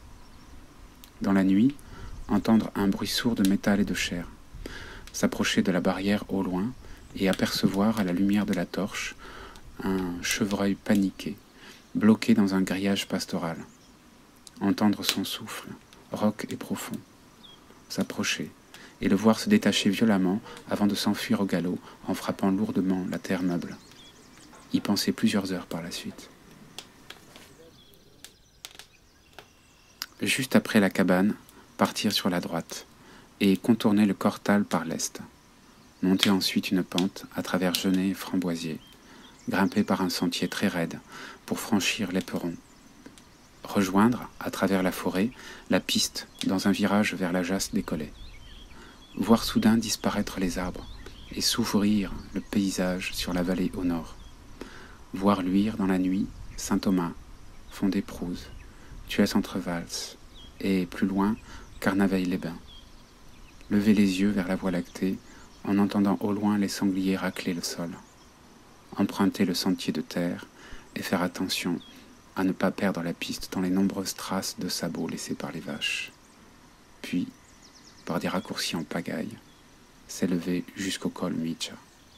[SPEAKER 1] Dans la nuit, entendre un bruit sourd de métal et de chair, s'approcher de la barrière au loin et apercevoir à la lumière de la torche un chevreuil paniqué, bloqué dans un grillage pastoral. Entendre son souffle, rauque et profond, s'approcher et le voir se détacher violemment avant de s'enfuir au galop en frappant lourdement la terre meuble. Y penser plusieurs heures par la suite. Juste après la cabane, partir sur la droite et contourner le Cortal par l'est. Monter ensuite une pente à travers genêts et framboisiers, grimper par un sentier très raide pour franchir l'éperon. Rejoindre, à travers la forêt, la piste dans un virage vers la jasse décollée. Voir soudain disparaître les arbres et s'ouvrir le paysage sur la vallée au nord. Voir luire dans la nuit Saint-Thomas, Fond-des-Prouses, Thuès-entre-Valls et, plus loin, Carnaveil-les-Bains. Lever les yeux vers la Voie lactée en entendant au loin les sangliers racler le sol. Emprunter le sentier de terre et faire attention à ne pas perdre la piste dans les nombreuses traces de sabots laissées par les vaches. Puis, par des raccourcis en pagaille, s'élever jusqu'au col Micha.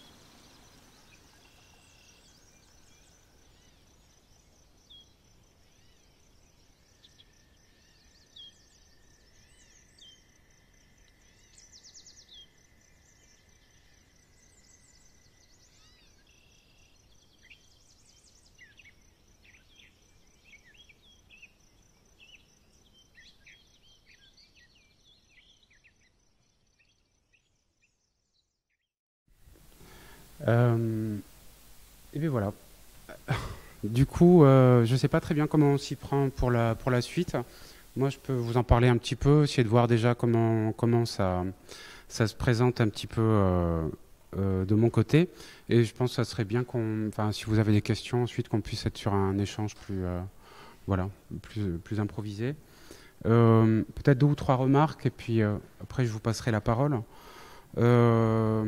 [SPEAKER 1] Euh, et bien voilà. Du coup, euh, je ne sais pas très bien comment on s'y prend pour la, pour la suite. Moi, je peux vous en parler un petit peu, essayer de voir déjà comment, comment ça, ça se présente un petit peu euh, euh, de mon côté. Et je pense que ça serait bien qu'on, enfin, si vous avez des questions, ensuite qu'on puisse être sur un échange plus, euh, voilà, plus, plus improvisé. Euh, peut-être deux ou trois remarques, et puis euh, après, je vous passerai la parole. Euh,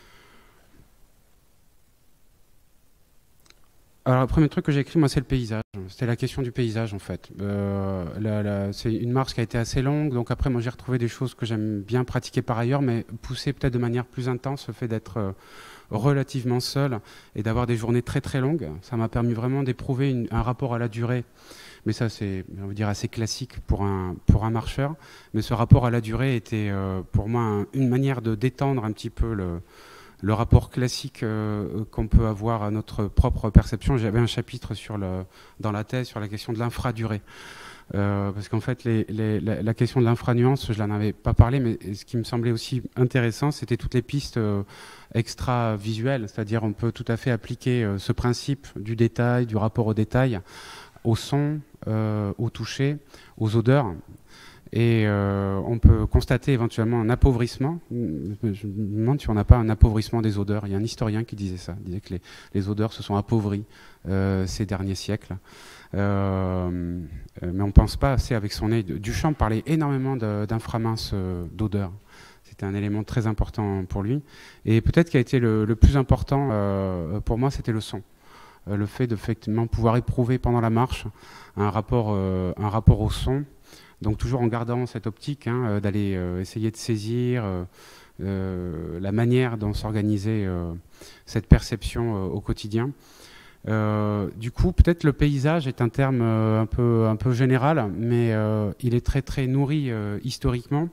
[SPEAKER 1] Alors, le premier truc que j'ai écrit, moi, c'est le paysage. C'était la question du paysage, en fait. Euh, la- la- c'est une marche qui a été assez longue, donc après, moi, j'ai retrouvé des choses que j'aime bien pratiquer par ailleurs, mais pousser peut-être de manière plus intense, le fait d'être euh, relativement seul et d'avoir des journées très très longues, ça m'a permis vraiment d'éprouver une- un rapport à la durée. Mais ça, c'est, on va dire, assez classique pour un, pour un marcheur. Mais ce rapport à la durée était, euh, pour moi, un- une manière de détendre un petit peu le le rapport classique euh, qu'on peut avoir à notre propre perception. J'avais un chapitre sur le, dans la thèse sur la question de l'infradurée. Euh, parce qu'en fait, les, les, la, la question de l'infranuance, je n'en avais pas parlé, mais ce qui me semblait aussi intéressant, c'était toutes les pistes euh, extra-visuelles, c'est-à-dire on peut tout à fait appliquer euh, ce principe du détail, du rapport au détail, au son, euh, au toucher, aux odeurs. Et euh, on peut constater éventuellement un appauvrissement. Je me demande si on n'a pas un appauvrissement des odeurs. Il y a un historien qui disait ça, il disait que les, les odeurs se sont appauvries euh, ces derniers siècles. Euh, mais on ne pense pas assez avec son nez. Duchamp parlait énormément d'inframinces d'odeurs. C'était un élément très important pour lui. Et peut-être qui a été le, le plus important euh, pour moi, c'était le son. Euh, le fait de effectivement pouvoir éprouver pendant la marche un rapport, euh, un rapport au son. Donc toujours en gardant cette optique hein, d'aller euh, essayer de saisir euh, euh, la manière dont s'organisait euh, cette perception euh, au quotidien. Euh, du coup, peut-être le paysage est un terme euh, un peu, un peu général, mais euh, il est très très nourri euh, historiquement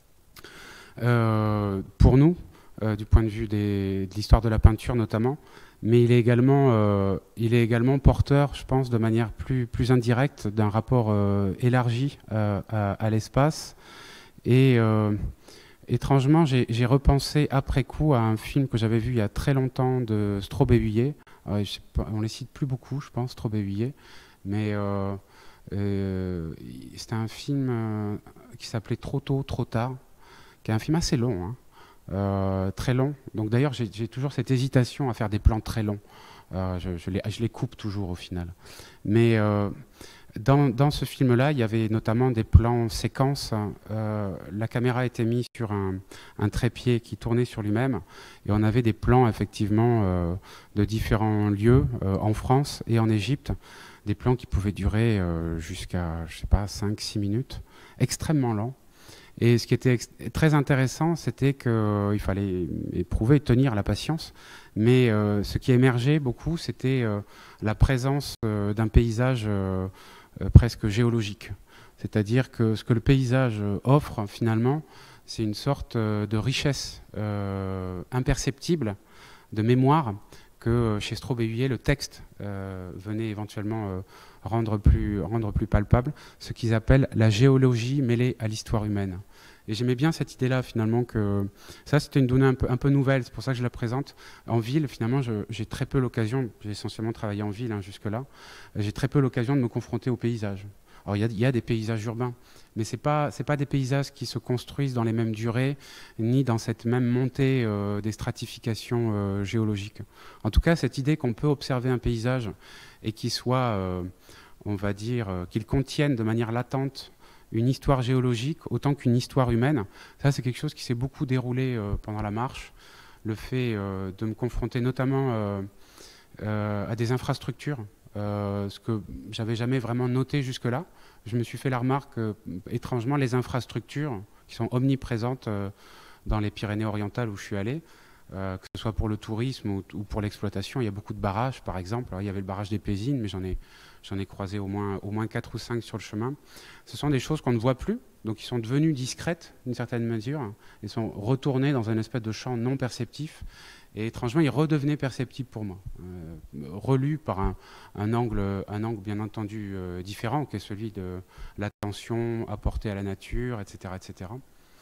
[SPEAKER 1] euh, pour nous, euh, du point de vue des, de l'histoire de la peinture notamment. Mais il est également, euh, il est également porteur, je pense, de manière plus, plus indirecte d'un rapport euh, élargi euh, à, à l'espace. Et euh, étrangement, j'ai repensé après coup à un film que j'avais vu il y a très longtemps de Straub et Huillet. Euh, je sais pas, on les cite plus beaucoup, je pense, Straub et Huillet. Mais euh, euh, c'était un film euh, qui s'appelait Trop tôt, trop tard, qui est un film assez long, hein. Euh, très long. Donc d'ailleurs, j'ai toujours cette hésitation à faire des plans très longs. Euh, je, je, les, je les coupe toujours au final. Mais euh, dans, dans ce film-là, il y avait notamment des plans séquences. Euh, la caméra était mise sur un, un trépied qui tournait sur lui-même. Et on avait des plans, effectivement, euh, de différents lieux euh, en France et en Égypte. Des plans qui pouvaient durer euh, jusqu'à, je sais pas, cinq six minutes. Extrêmement lents. Et ce qui était très intéressant, c'était qu'il euh, fallait éprouver, tenir la patience. Mais euh, ce qui émergeait beaucoup, c'était euh, la présence euh, d'un paysage euh, euh, presque géologique. C'est-à-dire que ce que le paysage offre, finalement, c'est une sorte de richesse euh, imperceptible, de mémoire, que chez Straub et Huillet, le texte euh, venait éventuellement euh, rendre, plus, rendre plus palpable, ce qu'ils appellent la géologie mêlée à l'histoire humaine. Et j'aimais bien cette idée-là, finalement, que ça, c'était une donnée un peu, un peu nouvelle, c'est pour ça que je la présente. En ville, finalement, j'ai très peu l'occasion, j'ai essentiellement travaillé en ville hein, jusque-là, j'ai très peu l'occasion de me confronter au paysage. Alors, il y, y a des paysages urbains, mais ce n'est pas, pas des paysages qui se construisent dans les mêmes durées, ni dans cette même montée euh, des stratifications euh, géologiques. En tout cas, cette idée qu'on peut observer un paysage et qu'il soit, euh, on va dire, euh, qu'il contienne de manière latente une histoire géologique autant qu'une histoire humaine, ça c'est quelque chose qui s'est beaucoup déroulé euh, pendant la marche. Le fait euh, de me confronter notamment euh, euh, à des infrastructures, Euh, ce que j'avais jamais vraiment noté jusque-là. Je me suis fait la remarque, euh, étrangement, les infrastructures qui sont omniprésentes euh, dans les Pyrénées-Orientales où je suis allé, euh, que ce soit pour le tourisme ou, ou pour l'exploitation, il y a beaucoup de barrages, par exemple. Alors, il y avait le barrage des Pésines, mais j'en ai, j'en ai croisé au moins, au moins quatre ou cinq sur le chemin. Ce sont des choses qu'on ne voit plus, donc ils sont devenues discrètes d'une certaine mesure. Ils sont retournés dans un espèce de champ non perceptif. Et étrangement, il redevenait perceptible pour moi, euh, relu par un, un, angle, un angle bien entendu euh, différent, qui est celui de l'attention apportée à la nature, et cetera et cetera.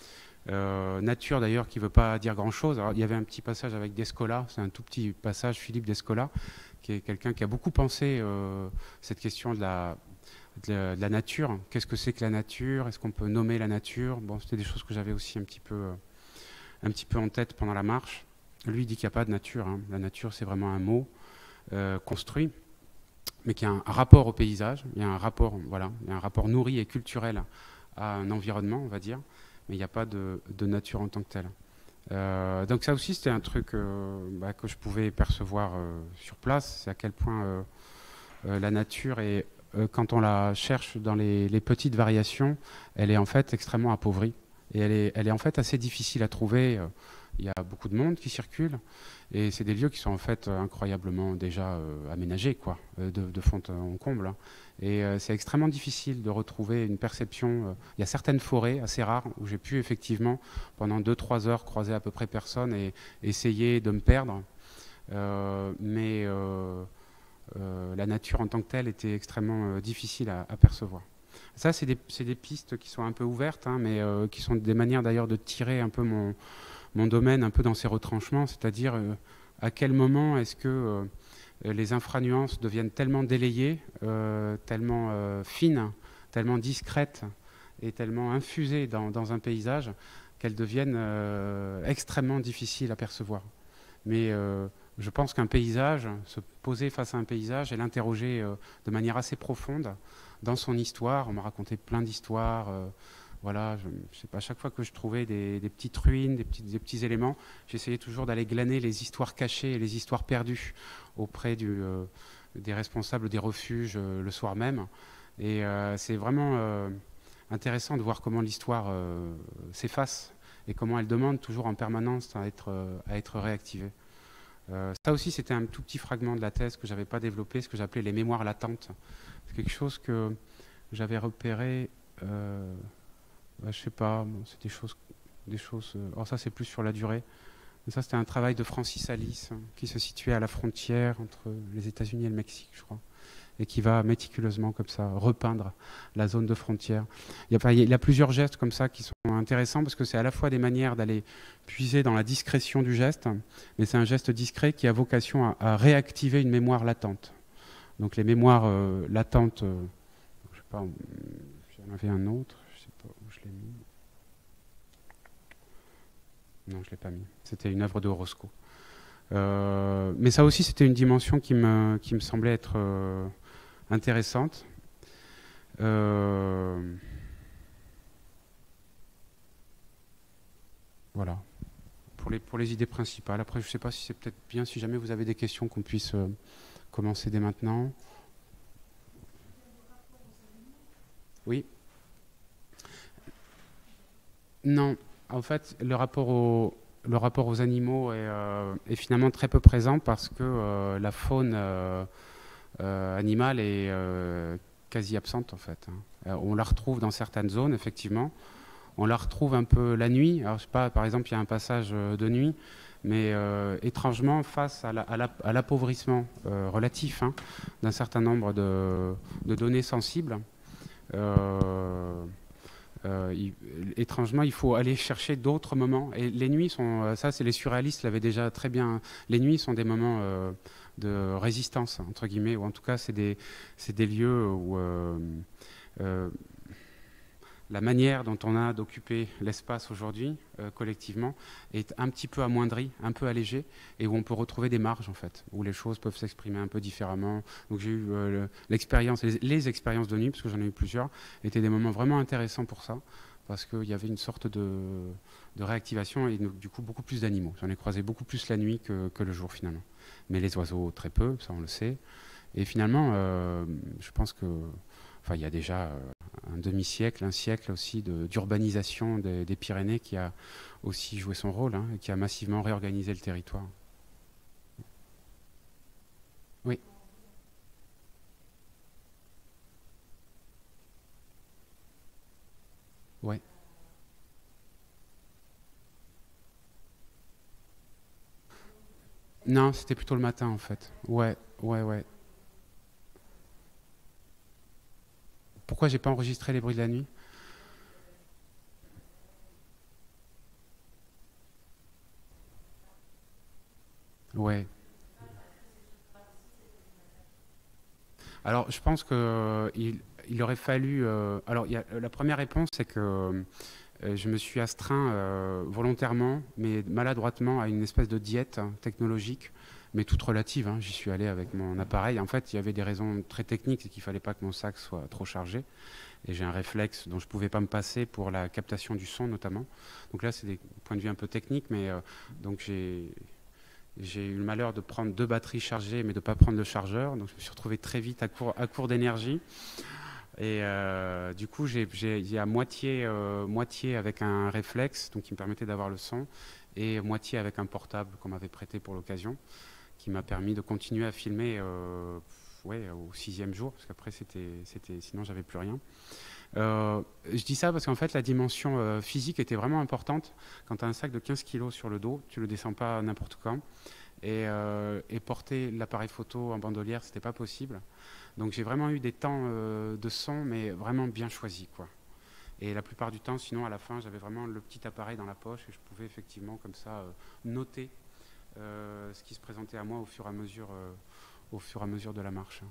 [SPEAKER 1] Euh, nature d'ailleurs qui ne veut pas dire grand-chose. Il y avait un petit passage avec Descola, c'est un tout petit passage, Philippe Descola, qui est quelqu'un qui a beaucoup pensé euh, cette question de la, de la, de la nature. Qu'est-ce que c'est que la nature? Est-ce qu'on peut nommer la nature? Bon, c'était des choses que j'avais aussi un petit peu, euh, un petit peu en tête pendant la marche. Lui, il dit qu'il n'y a pas de nature. Hein. La nature, c'est vraiment un mot euh, construit, mais qui a un rapport au paysage. Il y a un rapport, voilà, il y a un rapport nourri et culturel à un environnement, on va dire, mais il n'y a pas de, de nature en tant que telle. Euh, donc ça aussi, c'était un truc euh, bah, que je pouvais percevoir euh, sur place. C'est à quel point euh, euh, la nature, est, euh, quand on la cherche dans les, les petites variations, elle est en fait extrêmement appauvrie. Et elle est, elle est en fait assez difficile à trouver. Euh, il y a beaucoup de monde qui circule, et c'est des lieux qui sont en fait incroyablement déjà euh, aménagés, quoi, de, de fond en comble. Hein. Et euh, c'est extrêmement difficile de retrouver une perception. Euh, il y a certaines forêts assez rares où j'ai pu effectivement, pendant deux trois heures, croiser à peu près personne et essayer de me perdre. Euh, mais euh, euh, la nature en tant que telle était extrêmement euh, difficile à, à percevoir. Ça, c'est des, c'est des pistes qui sont un peu ouvertes, hein, mais euh, qui sont des manières d'ailleurs de tirer un peu mon, mon domaine un peu dans ses retranchements, c'est-à-dire euh, à quel moment est-ce que euh, les infranuances deviennent tellement délayées, euh, tellement euh, fines, tellement discrètes et tellement infusées dans, dans un paysage qu'elles deviennent euh, extrêmement difficiles à percevoir. Mais euh, je pense qu'un paysage, se poser face à un paysage et l'interroger euh, de manière assez profonde dans son histoire, on m'a raconté plein d'histoires, euh, voilà, je, je sais pas, à chaque fois que je trouvais des, des petites ruines, des petits, des petits éléments, j'essayais toujours d'aller glaner les histoires cachées et les histoires perdues auprès du, euh, des responsables des refuges euh, le soir même. Et euh, c'est vraiment euh, intéressant de voir comment l'histoire euh, s'efface et comment elle demande toujours en permanence à être, euh, à être réactivée. Euh, ça aussi, c'était un tout petit fragment de la thèse que je n'avais pas développé, ce que j'appelais les mémoires latentes. C'est quelque chose que j'avais repéré, euh, bah, je sais pas, bon, c'est des choses, des choses. Euh, alors ça, c'est plus sur la durée. Mais ça, c'était un travail de Francis Alice, hein, qui se situait à la frontière entre les États-Unis et le Mexique, je crois, et qui va méticuleusement comme ça repeindre la zone de frontière. Il y a, enfin, il y a plusieurs gestes comme ça qui sont intéressants parce que c'est à la fois des manières d'aller puiser dans la discrétion du geste, mais c'est un geste discret qui a vocation à, à réactiver une mémoire latente. Donc les mémoires euh, latentes, euh, je sais pas, j'en avais un autre, je sais pas où je l'ai mis. Non, je l'ai pas mis. C'était une œuvre de Orozco. Euh, mais ça aussi, c'était une dimension qui me, qui me semblait être euh, intéressante. Euh, voilà, pour les, pour les idées principales. Après, je ne sais pas si c'est peut-être bien, si jamais vous avez des questions, qu'on puisse euh, commencer dès maintenant. Oui. Non, en fait, le rapport, au, le rapport aux animaux est, euh, est finalement très peu présent parce que euh, la faune euh, euh, animale est euh, quasi absente, en fait. Hein. Euh, on la retrouve dans certaines zones, effectivement. On la retrouve un peu la nuit. Alors, je sais pas, par exemple, il y a un passage de nuit, mais euh, étrangement, face à, la, à, la, à l'appauvrissement euh, relatif, hein, d'un certain nombre de, de données sensibles, euh, euh, il, étrangement, il faut aller chercher d'autres moments. Et les nuits sont, ça, c'est les surréalistes l'avaient déjà très bien. Les nuits sont des moments euh, de résistance, entre guillemets, ou en tout cas, c'est des, c'est des lieux où euh, euh, la manière dont on a d'occuper l'espace aujourd'hui, euh, collectivement, est un petit peu amoindrie, un peu allégée, et où on peut retrouver des marges, en fait, où les choses peuvent s'exprimer un peu différemment. Donc j'ai eu euh, l'expérience, les, les expériences de nuit, parce que j'en ai eu plusieurs, étaient des moments vraiment intéressants pour ça, parce qu'il y avait une sorte de, de réactivation, et du coup beaucoup plus d'animaux. J'en ai croisé beaucoup plus la nuit que, que le jour, finalement. Mais les oiseaux, très peu, ça on le sait. Et finalement, euh, je pense que... Enfin, il y a déjà euh, un demi-siècle, un siècle aussi de, d'urbanisation des, des Pyrénées qui a aussi joué son rôle, hein, et qui a massivement réorganisé le territoire. Oui. Ouais. Non, c'était plutôt le matin en fait. Ouais, ouais, ouais. Pourquoi j'ai pas enregistré les bruits de la nuit? Ouais. Alors, je pense que euh, il, il aurait fallu. Euh, alors, il y a, la première réponse, c'est que euh, je me suis astreint euh, volontairement, mais maladroitement, à une espèce de diète, hein, technologique, mais toute relative. Hein. J'y suis allé avec mon appareil. En fait, il y avait des raisons très techniques, c'est qu'il fallait pas que mon sac soit trop chargé. Et j'ai un réflexe dont je ne pouvais pas me passer pour la captation du son, notamment. Donc là, c'est des points de vue un peu techniques, mais euh, donc j'ai j'ai eu le malheur de prendre deux batteries chargées, mais de ne pas prendre le chargeur. Donc je me suis retrouvé très vite à court, à court d'énergie. Et euh, du coup, j'ai, j'ai, j'ai à moitié, euh, moitié avec un réflexe, donc qui me permettait d'avoir le son, et moitié avec un portable qu'on m'avait prêté pour l'occasion, qui m'a permis de continuer à filmer euh, ouais, au sixième jour, parce qu'après, c'était, c'était, sinon, j'avais plus rien. Euh, je dis ça parce qu'en fait, la dimension euh, physique était vraiment importante. Quand tu as un sac de quinze kilos sur le dos, tu le descends pas n'importe quand. Et, euh, et porter l'appareil photo en bandolière, c'était pas possible. Donc j'ai vraiment eu des temps euh, de son, mais vraiment bien choisis, quoi. Et la plupart du temps, sinon, à la fin, j'avais vraiment le petit appareil dans la poche et je pouvais effectivement, comme ça, euh, noter euh, ce qui se présentait à moi au fur et à mesure, euh, au fur et à mesure de la marche.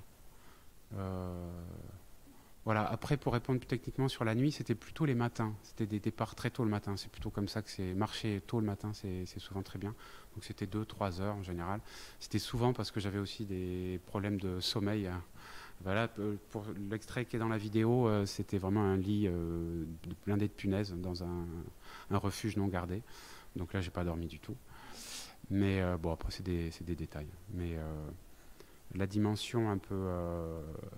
[SPEAKER 1] Euh, voilà. Après, pour répondre plus techniquement sur la nuit, c'était plutôt les matins. C'était des départs très tôt le matin. C'est plutôt comme ça que c'est marcher tôt le matin, c'est souvent très bien. Donc c'était deux trois heures en général. C'était souvent parce que j'avais aussi des problèmes de sommeil. Voilà, pour l'extrait qui est dans la vidéo, euh, c'était vraiment un lit euh, blindé de punaises dans un, un refuge non gardé. Donc là, j'ai pas dormi du tout. Mais euh, bon, après, c'est des, des détails. Mais euh, la dimension un peu euh,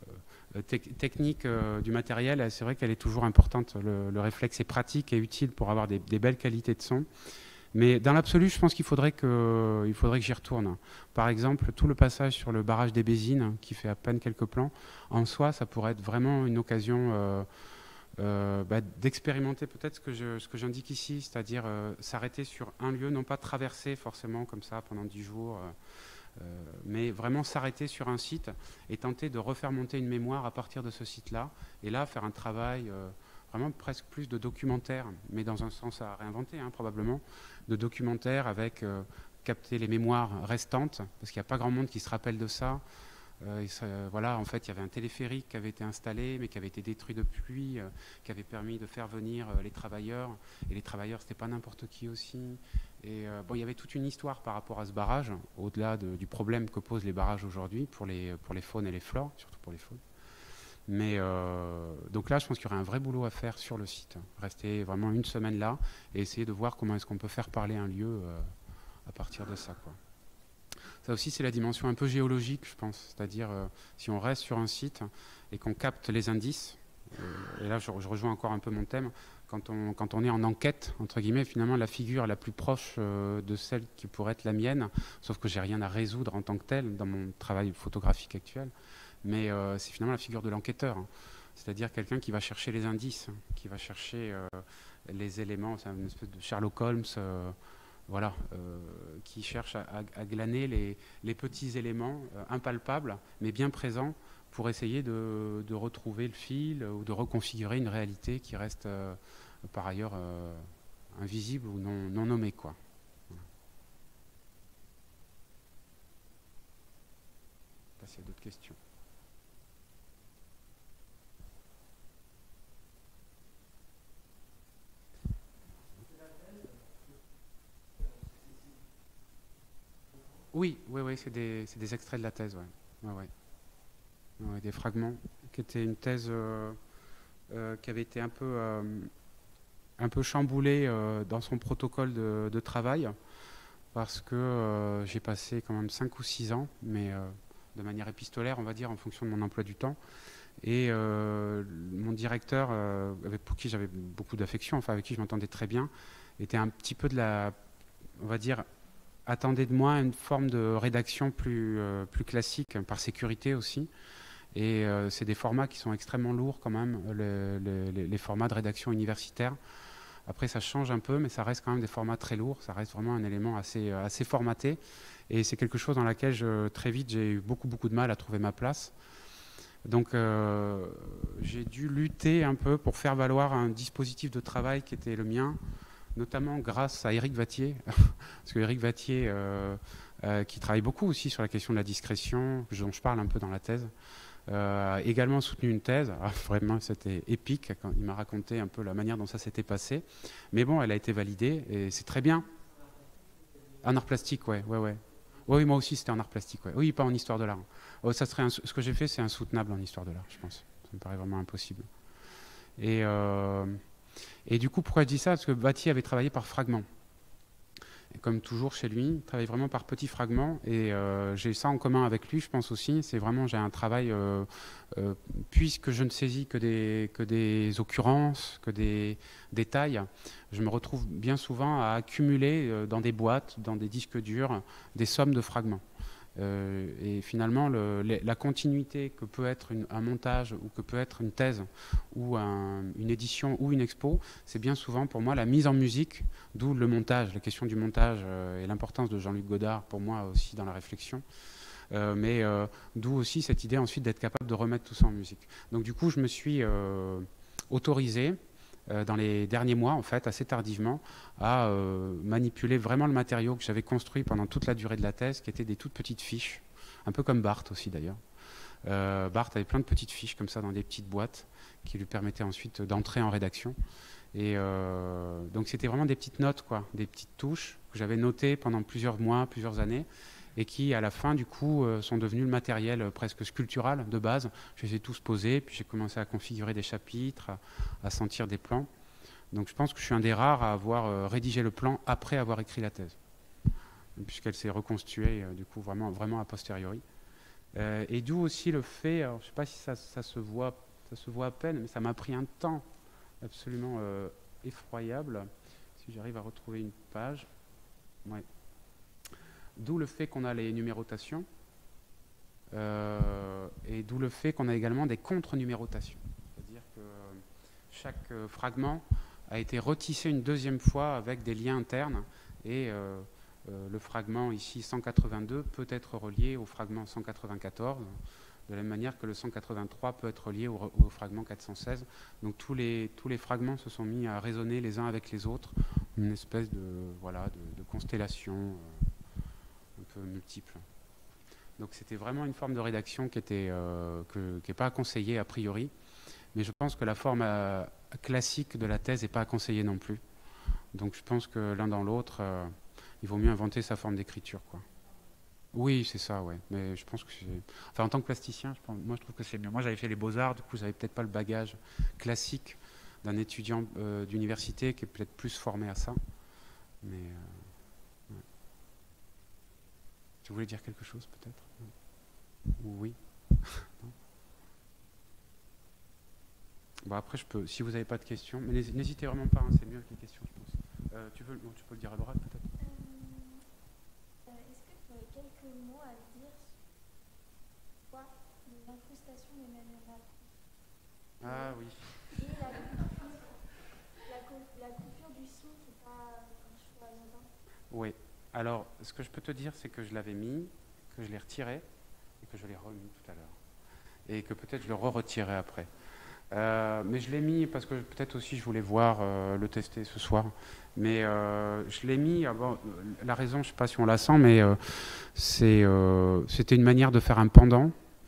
[SPEAKER 1] te technique euh, du matériel, c'est vrai qu'elle est toujours importante. Le, le réflexe est pratique et utile pour avoir des, des belles qualités de son. Mais dans l'absolu, je pense qu'il faudrait que, il faudrait que j'y retourne. Par exemple, tout le passage sur le barrage des Bézines, qui fait à peine quelques plans, en soi, ça pourrait être vraiment une occasion euh, euh, bah, d'expérimenter peut-être ce que je, ce que j'indique ici, c'est-à-dire euh, s'arrêter sur un lieu, non pas traverser forcément comme ça pendant dix jours, euh, euh, mais vraiment s'arrêter sur un site et tenter de refaire monter une mémoire à partir de ce site-là, et là faire un travail euh, vraiment presque plus de documentaire, mais dans un sens à réinventer hein, probablement, de documentaire avec euh, capter les mémoires restantes, parce qu'il n'y a pas grand monde qui se rappelle de ça. Euh, et ça, voilà, en fait, il y avait un téléphérique qui avait été installé, mais qui avait été détruit depuis, euh, qui avait permis de faire venir euh, les travailleurs. Et les travailleurs, c'était pas n'importe qui aussi. Et euh, bon, il y avait toute une histoire par rapport à ce barrage, au-delà de, du problème que posent les barrages aujourd'hui pour les, pour les faunes et les flores, surtout pour les faunes. Mais euh, donc là, je pense qu'il y aurait un vrai boulot à faire sur le site. Rester vraiment une semaine là et essayer de voir comment est-ce qu'on peut faire parler un lieu euh, à partir de ça, quoi. Ça aussi, c'est la dimension un peu géologique, je pense. C'est-à-dire, euh, si on reste sur un site et qu'on capte les indices, euh, et là, je, je rejoins encore un peu mon thème, quand on, quand on est en enquête, entre guillemets, finalement, la figure la plus proche euh, de celle qui pourrait être la mienne, sauf que j'ai rien à résoudre en tant que tel dans mon travail photographique actuel, mais euh, c'est finalement la figure de l'enquêteur, hein. C'est-à-dire quelqu'un qui va chercher les indices, qui va chercher euh, les éléments, c'est une espèce de Sherlock Holmes, euh, voilà, euh, qui cherche à, à, à glaner les, les petits éléments euh, impalpables, mais bien présents, pour essayer de, de retrouver le fil ou de reconfigurer une réalité qui reste euh, par ailleurs euh, invisible ou non, non nommée, quoi. Voilà. Passer à d'autres questions. Oui, oui, oui, c'est des, des extraits de la thèse, ouais. Ouais, ouais. Ouais, des fragments, qui étaient une thèse euh, euh, qui avait été un peu, euh, un peu chamboulée euh, dans son protocole de, de travail, parce que euh, j'ai passé quand même cinq ou six ans, mais euh, de manière épistolaire, on va dire, en fonction de mon emploi du temps. Et euh, mon directeur, euh, avec, pour qui j'avais beaucoup d'affection, enfin avec qui je m'entendais très bien, était un petit peu de la, on va dire, attendait de moi une forme de rédaction plus, euh, plus classique, par sécurité aussi. Et euh, c'est des formats qui sont extrêmement lourds quand même, le, le, les, les formats de rédaction universitaire. Après, ça change un peu, mais ça reste quand même des formats très lourds. Ça reste vraiment un élément assez, assez formaté. Et c'est quelque chose dans lequel, je, très vite, j'ai eu beaucoup, beaucoup de mal à trouver ma place. Donc, euh, j'ai dû lutter un peu pour faire valoir un dispositif de travail qui était le mien, notamment grâce à Éric Vattier. Parce que Éric Vattier, euh, euh, qui travaille beaucoup aussi sur la question de la discrétion, dont je parle un peu dans la thèse, Euh, également soutenu une thèse. Ah, vraiment, c'était épique quand il m'a raconté un peu la manière dont ça s'était passé. Mais bon, elle a été validée et c'est très bien. En art plastique, ouais, ouais, ouais. Oui, moi aussi, c'était en art plastique, ouais. Oui, pas en histoire de l'art. Oh, ça serait un, ce que j'ai fait, c'est insoutenable en histoire de l'art, je pense. Ça me paraît vraiment impossible. Et, euh, et du coup, pourquoi je dis ça? Parce que Vattier avait travaillé par fragments. Et comme toujours chez lui, il travaille vraiment par petits fragments. Et euh, j'ai ça en commun avec lui, je pense aussi. C'est vraiment, j'ai un travail, euh, euh, puisque je ne saisis que des, que des occurrences, que des détails, je me retrouve bien souvent à accumuler euh, dans des boîtes, dans des disques durs, des sommes de fragments. Euh, et finalement, le, la continuité que peut être une, un montage ou que peut être une thèse ou un, une édition ou une expo, c'est bien souvent pour moi la mise en musique, d'où le montage, la question du montage euh, et l'importance de Jean-Luc Godard pour moi aussi dans la réflexion. Euh, mais euh, d'où aussi cette idée ensuite d'être capable de remettre tout ça en musique. Donc du coup, je me suis euh, autorisé Euh, dans les derniers mois, en fait, assez tardivement, à euh, manipuler vraiment le matériau que j'avais construit pendant toute la durée de la thèse, qui étaient des toutes petites fiches, un peu comme Barthes aussi d'ailleurs. Euh, Barthes avait plein de petites fiches comme ça dans des petites boîtes qui lui permettaient ensuite d'entrer en rédaction. Et euh, donc c'était vraiment des petites notes, quoi, des petites touches que j'avais notées pendant plusieurs mois, plusieurs années, et qui, à la fin, du coup, euh, sont devenus le matériel euh, presque sculptural de base. Je les ai tous posés, puis j'ai commencé à configurer des chapitres, à, à sentir des plans. Donc je pense que je suis un des rares à avoir euh, rédigé le plan après avoir écrit la thèse, puisqu'elle s'est reconstituée, euh, du coup, vraiment, vraiment a posteriori. Euh, et d'où aussi le fait, alors, je ne sais pas si ça, ça, se voit, ça se voit à peine, mais ça m'a pris un temps absolument euh, effroyable. Si j'arrive à retrouver une page. Ouais. D'où le fait qu'on a les numérotations euh, et d'où le fait qu'on a également des contre-numérotations. C'est-à-dire que chaque euh, fragment a été retissé une deuxième fois avec des liens internes et euh, euh, le fragment ici cent quatre-vingt-deux peut être relié au fragment cent quatre-vingt-quatorze de la même manière que le cent quatre-vingt-trois peut être relié au, au fragment quatre cent seize. Donc tous les, tous les fragments se sont mis à résonner les uns avec les autres, une espèce de, voilà, de, de constellation euh, un peu multiple. Donc c'était vraiment une forme de rédaction qui était euh, que, qui n'est pas conseillée a priori, mais je pense que la forme euh, classique de la thèse n'est pas à conseiller non plus. Donc je pense que l'un dans l'autre, euh, il vaut mieux inventer sa forme d'écriture, quoi. Oui, c'est ça, ouais. Mais je pense que c'est... Enfin, en tant que plasticien, je pense... moi, je trouve que c'est mieux. Moi, j'avais fait les beaux-arts, du coup, j'avais peut-être pas le bagage classique d'un étudiant euh, d'université qui est peut-être plus formé à ça. Mais... Euh... Ouais. Tu voulais dire quelque chose, peut-être? Ou oui? Non. Bon, après, je peux... si vous n'avez pas de questions... Mais n'hésitez vraiment pas, hein, c'est mieux avec les questions, je pense. Euh, tu veux... Non, tu peux le dire à l'oral, peut-être?
[SPEAKER 3] Quelques mots à dire sur l'incrustation d'Emmanuel Macron.
[SPEAKER 1] Ah oui.
[SPEAKER 3] Et la coupure, la, la coupure du son, c'est pas un choix anodin.
[SPEAKER 1] Oui. Alors, ce que je peux te dire, c'est que je l'avais mis, que je l'ai retiré et que je l'ai remis tout à l'heure. Et que peut-être je le re-retirerai après. Euh, mais je l'ai mis parce que peut-être aussi je voulais voir euh, le tester ce soir. Mais euh, je l'ai mis. Ah bon, la raison, je ne sais pas si on la sent, mais euh, c'est, euh, c'était une manière de faire un pendant.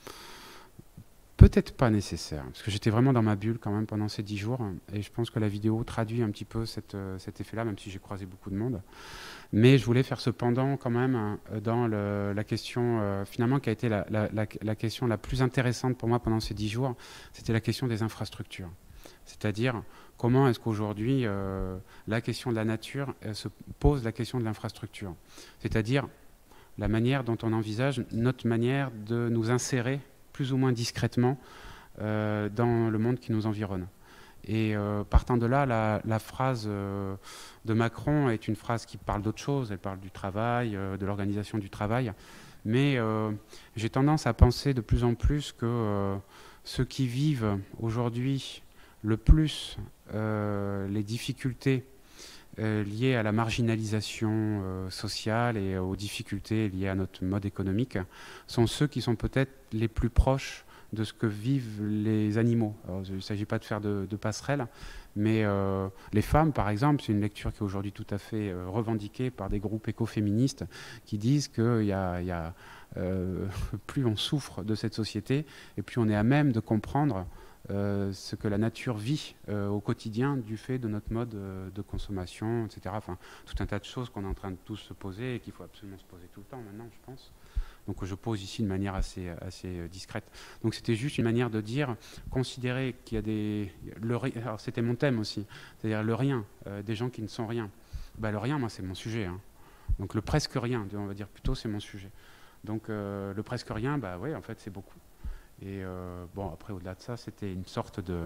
[SPEAKER 1] Peut-être pas nécessaire, parce que j'étais vraiment dans ma bulle quand même pendant ces dix jours. Et je pense que la vidéo traduit un petit peu cette, cet effet-là, même si j'ai croisé beaucoup de monde. Mais je voulais faire ce pendant quand même dans le, la question, euh, finalement, qui a été la, la, la, la question la plus intéressante pour moi pendant ces dix jours. C'était la question des infrastructures. C'est-à-dire, comment est-ce qu'aujourd'hui, euh, la question de la nature se pose la question de l'infrastructure. C'est-à-dire, la manière dont on envisage notre manière de nous insérer plus ou moins discrètement euh, dans le monde qui nous environne. Et euh, partant de là, la, la phrase euh, de Macron est une phrase qui parle d'autre chose. Elle parle du travail, euh, de l'organisation du travail. Mais euh, j'ai tendance à penser de plus en plus que euh, ceux qui vivent aujourd'hui le plus euh, les difficultés euh, liées à la marginalisation euh, sociale et aux difficultés liées à notre mode économique sont ceux qui sont peut-être les plus proches de ce que vivent les animaux. Alors, il ne s'agit pas de faire de, de passerelle, mais euh, les femmes, par exemple, c'est une lecture qui est aujourd'hui tout à fait euh, revendiquée par des groupes écoféministes qui disent qu'il y a, il y a euh, plus on souffre de cette société, et plus on est à même de comprendre euh, ce que la nature vit euh, au quotidien du fait de notre mode euh, de consommation, et cetera. Enfin, tout un tas de choses qu'on est en train de tous se poser et qu'il faut absolument se poser tout le temps maintenant, je pense. Donc je pose ici de manière assez, assez discrète. Donc c'était juste une manière de dire, considérer qu'il y a des... Le, alors c'était mon thème aussi, c'est-à-dire le rien, euh, des gens qui ne sont rien. Bah, le rien, moi c'est mon sujet. Hein. Donc le presque rien, on va dire plutôt, c'est mon sujet. Donc euh, le presque rien, bah oui, en fait, c'est beaucoup. Et euh, bon, après, au-delà de ça, c'était une sorte de...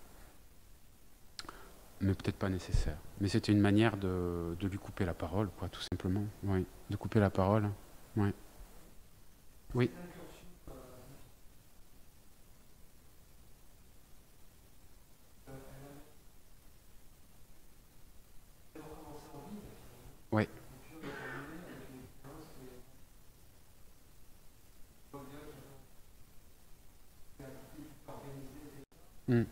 [SPEAKER 1] Mais peut-être pas nécessaire. Mais c'était une manière de, de lui couper la parole, quoi, tout simplement. Oui, de couper la parole. Oui. Oui. Oui. Mm.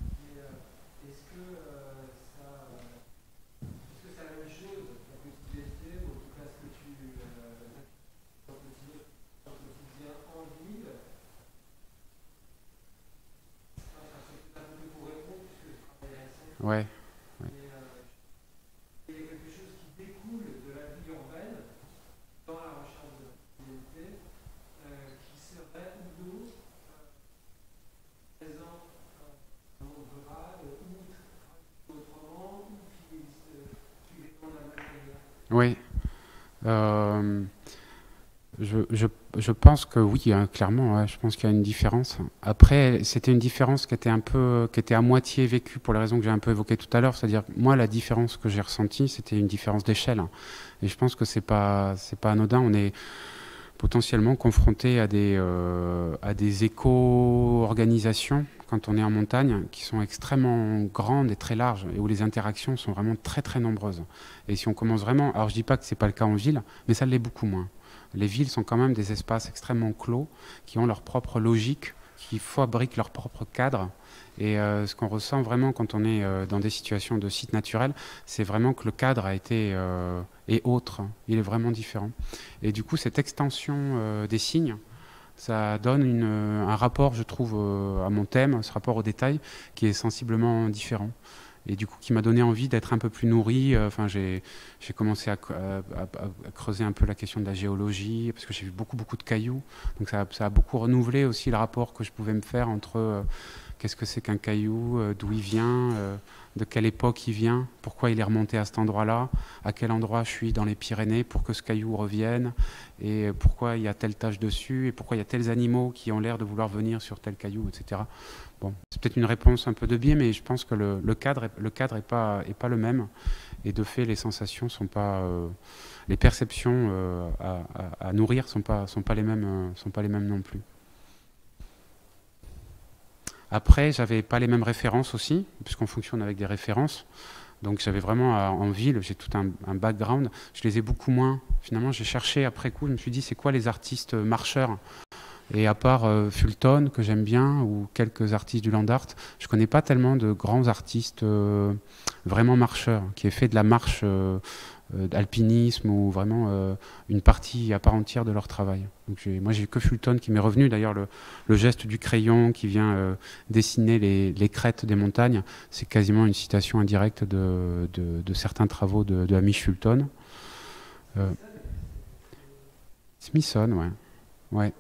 [SPEAKER 1] Ouais. Ouais. Oui. Euh, je, je, je pense que oui, hein, clairement, ouais, je pense qu'il y a une différence. Après, c'était une différence qui était un peu, qui était à moitié vécue pour les raisons que j'ai un peu évoquées tout à l'heure. C'est-à-dire, moi, la différence que j'ai ressentie, c'était une différence d'échelle. Et je pense que c'est pas, c'est pas anodin. On est potentiellement confronté à des, euh, à des éco-organisations quand on est en montagne qui sont extrêmement grandes et très larges et où les interactions sont vraiment très très nombreuses. Et si on commence vraiment, alors je dis pas que c'est pas le cas en ville, mais ça l'est beaucoup moins. Les villes sont quand même des espaces extrêmement clos qui ont leur propre logique, qui fabriquent leur propre cadre. Et euh, ce qu'on ressent vraiment quand on est euh, dans des situations de sites naturels, c'est vraiment que le cadre a été euh, est autre, il est vraiment différent. Et du coup, cette extension euh, des signes, ça donne une, un rapport, je trouve, euh, à mon thème, ce rapport au détail, qui est sensiblement différent. Et du coup, qui m'a donné envie d'être un peu plus nourri. Enfin, j'ai j'ai commencé à, à, à creuser un peu la question de la géologie, parce que j'ai vu beaucoup, beaucoup de cailloux. Donc ça, ça a beaucoup renouvelé aussi le rapport que je pouvais me faire entre euh, qu'est-ce que c'est qu'un caillou, euh, d'où il vient, euh, de quelle époque il vient, pourquoi il est remonté à cet endroit-là, à quel endroit je suis dans les Pyrénées pour que ce caillou revienne, et pourquoi il y a telle tache dessus, et pourquoi il y a tels animaux qui ont l'air de vouloir venir sur tel caillou, et cetera. Bon, c'est peut-être une réponse un peu de biais, mais je pense que le, le cadre, est, le cadre est pas, est pas le même, et de fait, les sensations sont pas, euh, les perceptions euh, à, à, à nourrir sont pas, sont pas les mêmes, euh, sont pas les mêmes non plus. Après, j'avais pas les mêmes références aussi, puisqu'on fonctionne avec des références. Donc j'avais vraiment euh, en ville, j'ai tout un, un background. Je les ai beaucoup moins. Finalement, j'ai cherché après coup, je me suis dit, c'est quoi les artistes marcheurs? Et à part euh, Fulton, que j'aime bien, ou quelques artistes du land art, je connais pas tellement de grands artistes euh, vraiment marcheurs, qui aient fait de la marche euh, euh, d'alpinisme ou vraiment euh, une partie à part entière de leur travail. Donc j'ai, moi, j'ai que Fulton qui m'est revenu. D'ailleurs, le, le geste du crayon qui vient euh, dessiner les, les crêtes des montagnes, c'est quasiment une citation indirecte de, de, de certains travaux de, de Hamish Fulton. Euh, Smithson, ouais. Ouais.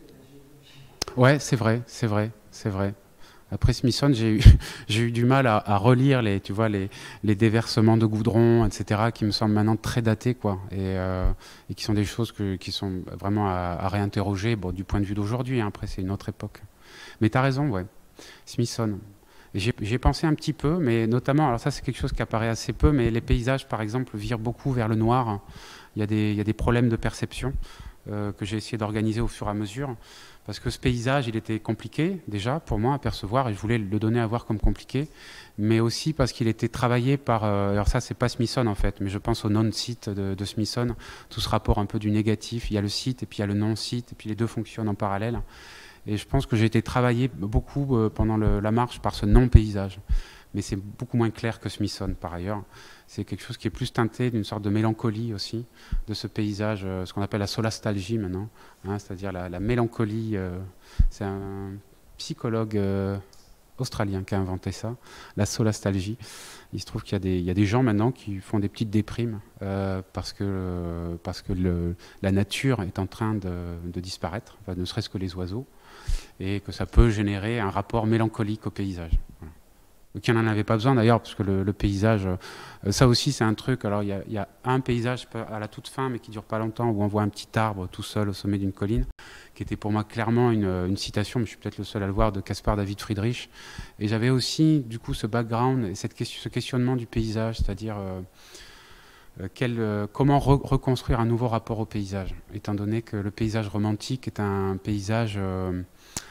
[SPEAKER 1] Ouais, c'est vrai, c'est vrai, c'est vrai. Après Smithson, j'ai eu, j'ai eu du mal à, à relire les, tu vois, les, les déversements de goudron, et cetera, qui me semblent maintenant très datés, quoi, et, euh, et qui sont des choses que, qui sont vraiment à, à réinterroger, bon, du point de vue d'aujourd'hui, hein, après c'est une autre époque. Mais tu as raison, ouais, Smithson. J'ai j'ai pensé un petit peu, mais notamment, alors ça c'est quelque chose qui apparaît assez peu, mais les paysages, par exemple, virent beaucoup vers le noir. Il y a des, il y a des problèmes de perception euh, que j'ai essayé d'organiser au fur et à mesure. Parce que ce paysage, il était compliqué déjà pour moi à percevoir et je voulais le donner à voir comme compliqué, mais aussi parce qu'il était travaillé par, euh, alors ça c'est pas Smithson en fait, mais je pense au non-site de, de Smithson, tout ce rapport un peu du négatif, il y a le site et puis il y a le non-site et puis les deux fonctionnent en parallèle. Et je pense que j'ai été travaillé beaucoup euh, pendant le, la marche par ce non-paysage. Mais c'est beaucoup moins clair que Smithson par ailleurs. C'est quelque chose qui est plus teinté d'une sorte de mélancolie aussi, de ce paysage, euh, ce qu'on appelle la solastalgie maintenant, hein, c'est-à-dire la, la mélancolie. Euh, c'est un psychologue euh, australien qui a inventé ça, la solastalgie. Il se trouve qu'il y a des, il y a des gens maintenant qui font des petites déprimes euh, parce que, euh, parce que le, la nature est en train de, de disparaître, enfin, ne serait-ce que les oiseaux, et que ça peut générer un rapport mélancolique au paysage. Voilà. qui n'en avait pas besoin d'ailleurs, parce que le, le paysage, euh, ça aussi c'est un truc, alors il y a, il y a un paysage à la toute fin, mais qui dure pas longtemps, où on voit un petit arbre tout seul au sommet d'une colline, qui était pour moi clairement une, une citation, mais je suis peut-être le seul à le voir, de Caspar David Friedrich. Et j'avais aussi du coup ce background, et cette question, ce questionnement du paysage, c'est-à-dire euh, euh, quel, euh, comment re reconstruire un nouveau rapport au paysage, étant donné que le paysage romantique est un paysage euh,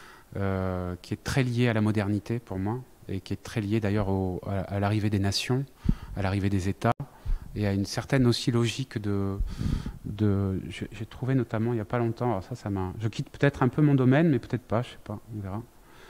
[SPEAKER 1] euh, qui est très lié à la modernité pour moi, et qui est très lié d'ailleurs à, à l'arrivée des nations, à l'arrivée des États, et à une certaine aussi logique de... de j'ai trouvé notamment il n'y a pas longtemps, alors ça, ça m'a... Je quitte peut-être un peu mon domaine, mais peut-être pas, je sais pas, on verra.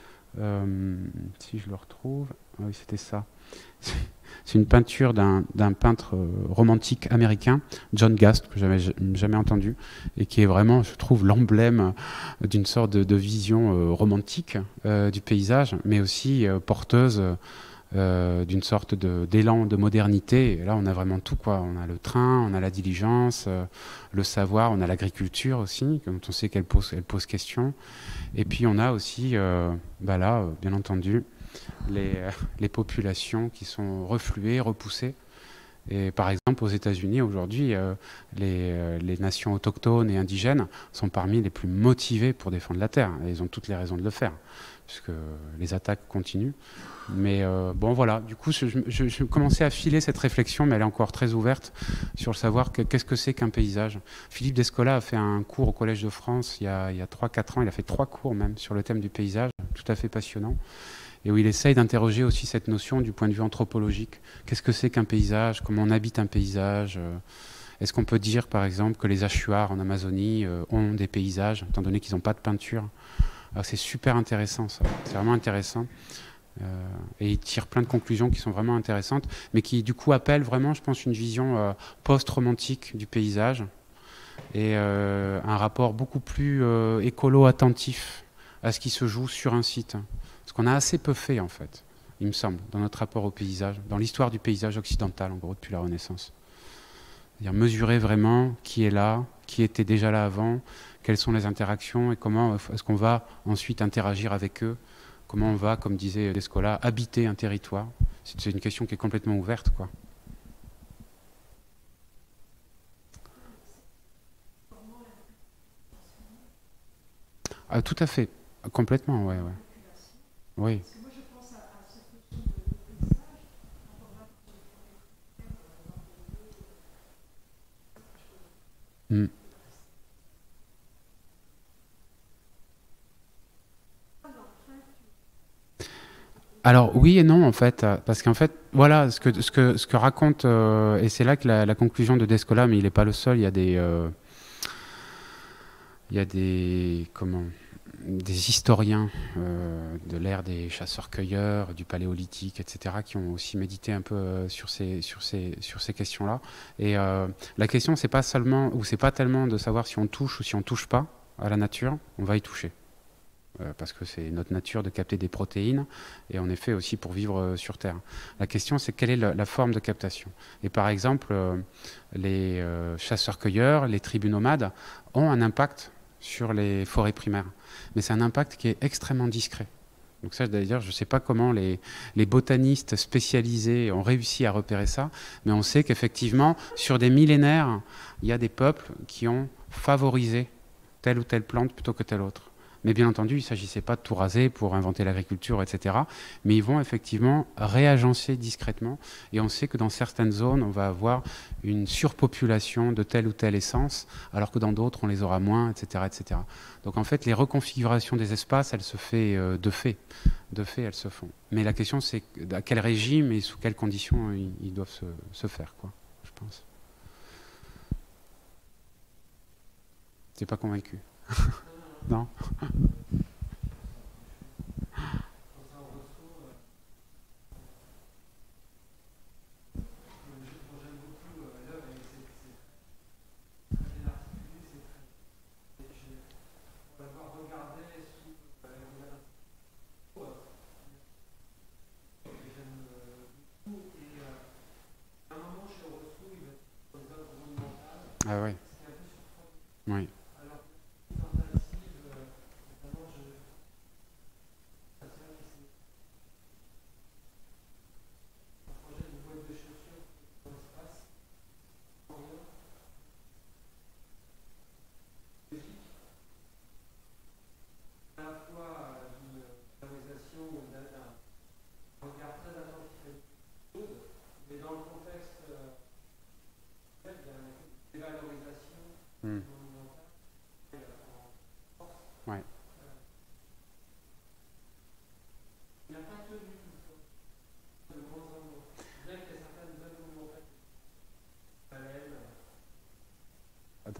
[SPEAKER 1] Euh, si je le retrouve... Ah oui, c'était ça. C'est une peinture d'un peintre romantique américain, John Gast, que j'avais jamais entendu, et qui est vraiment, je trouve, l'emblème d'une sorte de, de vision euh, romantique euh, du paysage, mais aussi euh, porteuse euh, d'une sorte d'élan de, de modernité. Et là, on a vraiment tout, quoi. On a le train, on a la diligence, euh, le savoir, on a l'agriculture aussi, dont on sait qu'elle pose, elle pose question. Et puis, on a aussi, euh, bah là, bien entendu, Les, les populations qui sont refluées, repoussées. Et par exemple, aux États-Unis, aujourd'hui, euh, les, euh, les nations autochtones et indigènes sont parmi les plus motivées pour défendre la terre. Et ils ont toutes les raisons de le faire, puisque les attaques continuent. Mais euh, bon, voilà. Du coup, je, je, je commençais à filer cette réflexion, mais elle est encore très ouverte, sur le savoir qu'est-ce que c'est qu'un paysage. Philippe Descola a fait un cours au Collège de France il y a, il y a trois quatre ans. Il a fait trois cours même sur le thème du paysage, tout à fait passionnant. Et où il essaye d'interroger aussi cette notion du point de vue anthropologique. Qu'est-ce que c'est qu'un paysage? Comment on habite un paysage? Est-ce qu'on peut dire, par exemple, que les Achuars en Amazonie euh, ont des paysages, étant donné qu'ils n'ont pas de peinture? Alors c'est super intéressant, ça. C'est vraiment intéressant. Euh, et il tire plein de conclusions qui sont vraiment intéressantes, mais qui, du coup, appellent vraiment, je pense, une vision euh, post-romantique du paysage et euh, un rapport beaucoup plus euh, écolo-attentif à ce qui se joue sur un site. Ce qu'on a assez peu fait, en fait, il me semble, dans notre rapport au paysage, dans l'histoire du paysage occidental, en gros, depuis la Renaissance. C'est-à-dire mesurer vraiment qui est là, qui était déjà là avant, quelles sont les interactions et comment est-ce qu'on va ensuite interagir avec eux, comment on va, comme disait Descola, habiter un territoire. C'est une question qui est complètement ouverte, quoi. Ah, tout à fait, complètement, ouais, ouais. Oui. Parce que moi, je pense à, à cette notion de, de paysage, quand on va sur les mm. Alors oui et non en fait, parce qu'en fait, voilà ce que, ce que, ce que raconte, euh, et c'est là que la, la conclusion de Descola, mais il n'est pas le seul, il y a des... Euh, il y a des... comment des historiens euh, de l'ère des chasseurs-cueilleurs, du paléolithique, et cetera, qui ont aussi médité un peu euh, sur ces, sur ces, sur ces questions-là. Et euh, la question, c'est pas seulement, ou c'est pas tellement de savoir si on touche ou si on touche pas à la nature, on va y toucher. Euh, parce que c'est notre nature de capter des protéines, et on est fait aussi pour vivre euh, sur Terre. La question, c'est quelle est la, la forme de captation. Et par exemple, euh, les euh, chasseurs-cueilleurs, les tribus nomades, ont un impact sur les forêts primaires. Mais c'est un impact qui est extrêmement discret. Donc ça, d'ailleurs, je ne sais pas comment les, les botanistes spécialisés ont réussi à repérer ça, mais on sait qu'effectivement, sur des millénaires, il y a des peuples qui ont favorisé telle ou telle plante plutôt que telle autre. Mais bien entendu, il ne s'agissait pas de tout raser pour inventer l'agriculture, et cetera. Mais ils vont effectivement réagencer discrètement. Et on sait que dans certaines zones, on va avoir une surpopulation de telle ou telle essence, alors que dans d'autres, on les aura moins, et cetera, et cetera. Donc en fait, les reconfigurations des espaces, elles se font euh, de fait. De fait, elles se font. Mais la question, c'est à quel régime et sous quelles conditions ils, ils doivent se, se faire, quoi, je pense. T'es pas convaincu? Non. Ah ouais. Oui.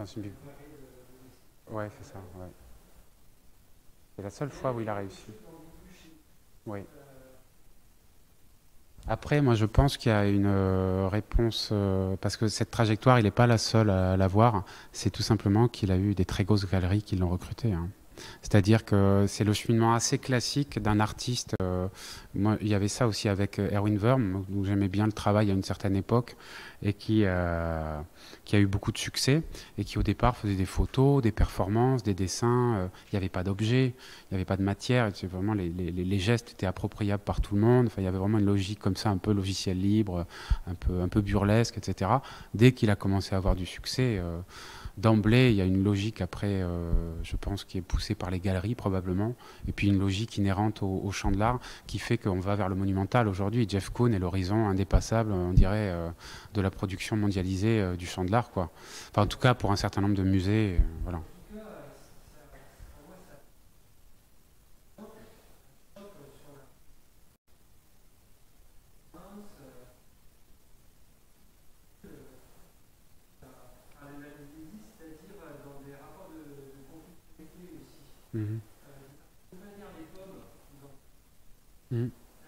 [SPEAKER 1] dans une bibliothèque. Ouais, c'est ça. Ouais. C'est la seule fois où il a réussi. Oui. Après, moi, je pense qu'il y a une euh, réponse, euh, parce que cette trajectoire, il n'est pas la seule à l'avoir. C'est tout simplement qu'il a eu des très grosses galeries qui l'ont recruté, hein. C'est-à-dire que c'est le cheminement assez classique d'un artiste. Euh, moi, il y avait ça aussi avec Erwin Wurm, où j'aimais bien le travail à une certaine époque, et qui, euh, qui a eu beaucoup de succès, et qui au départ faisait des photos, des performances, des dessins. Euh, il n'y avait pas d'objet, il n'y avait pas de matière. Vraiment, les, les, les gestes étaient appropriables par tout le monde. Enfin, il y avait vraiment une logique comme ça, un peu logiciel libre, un peu, un peu burlesque, et cetera. Dès qu'il a commencé à avoir du succès, euh, d'emblée, il y a une logique après, euh, je pense, qui est poussée par les galeries probablement, et puis une logique inhérente au, au champ de l'art qui fait qu'on va vers le monumental aujourd'hui. Jeff Koons est l'horizon indépassable, on dirait, euh, de la production mondialisée euh, du champ de l'art, quoi. Enfin, en tout cas, pour un certain nombre de musées, euh, voilà. Mmh. Mmh.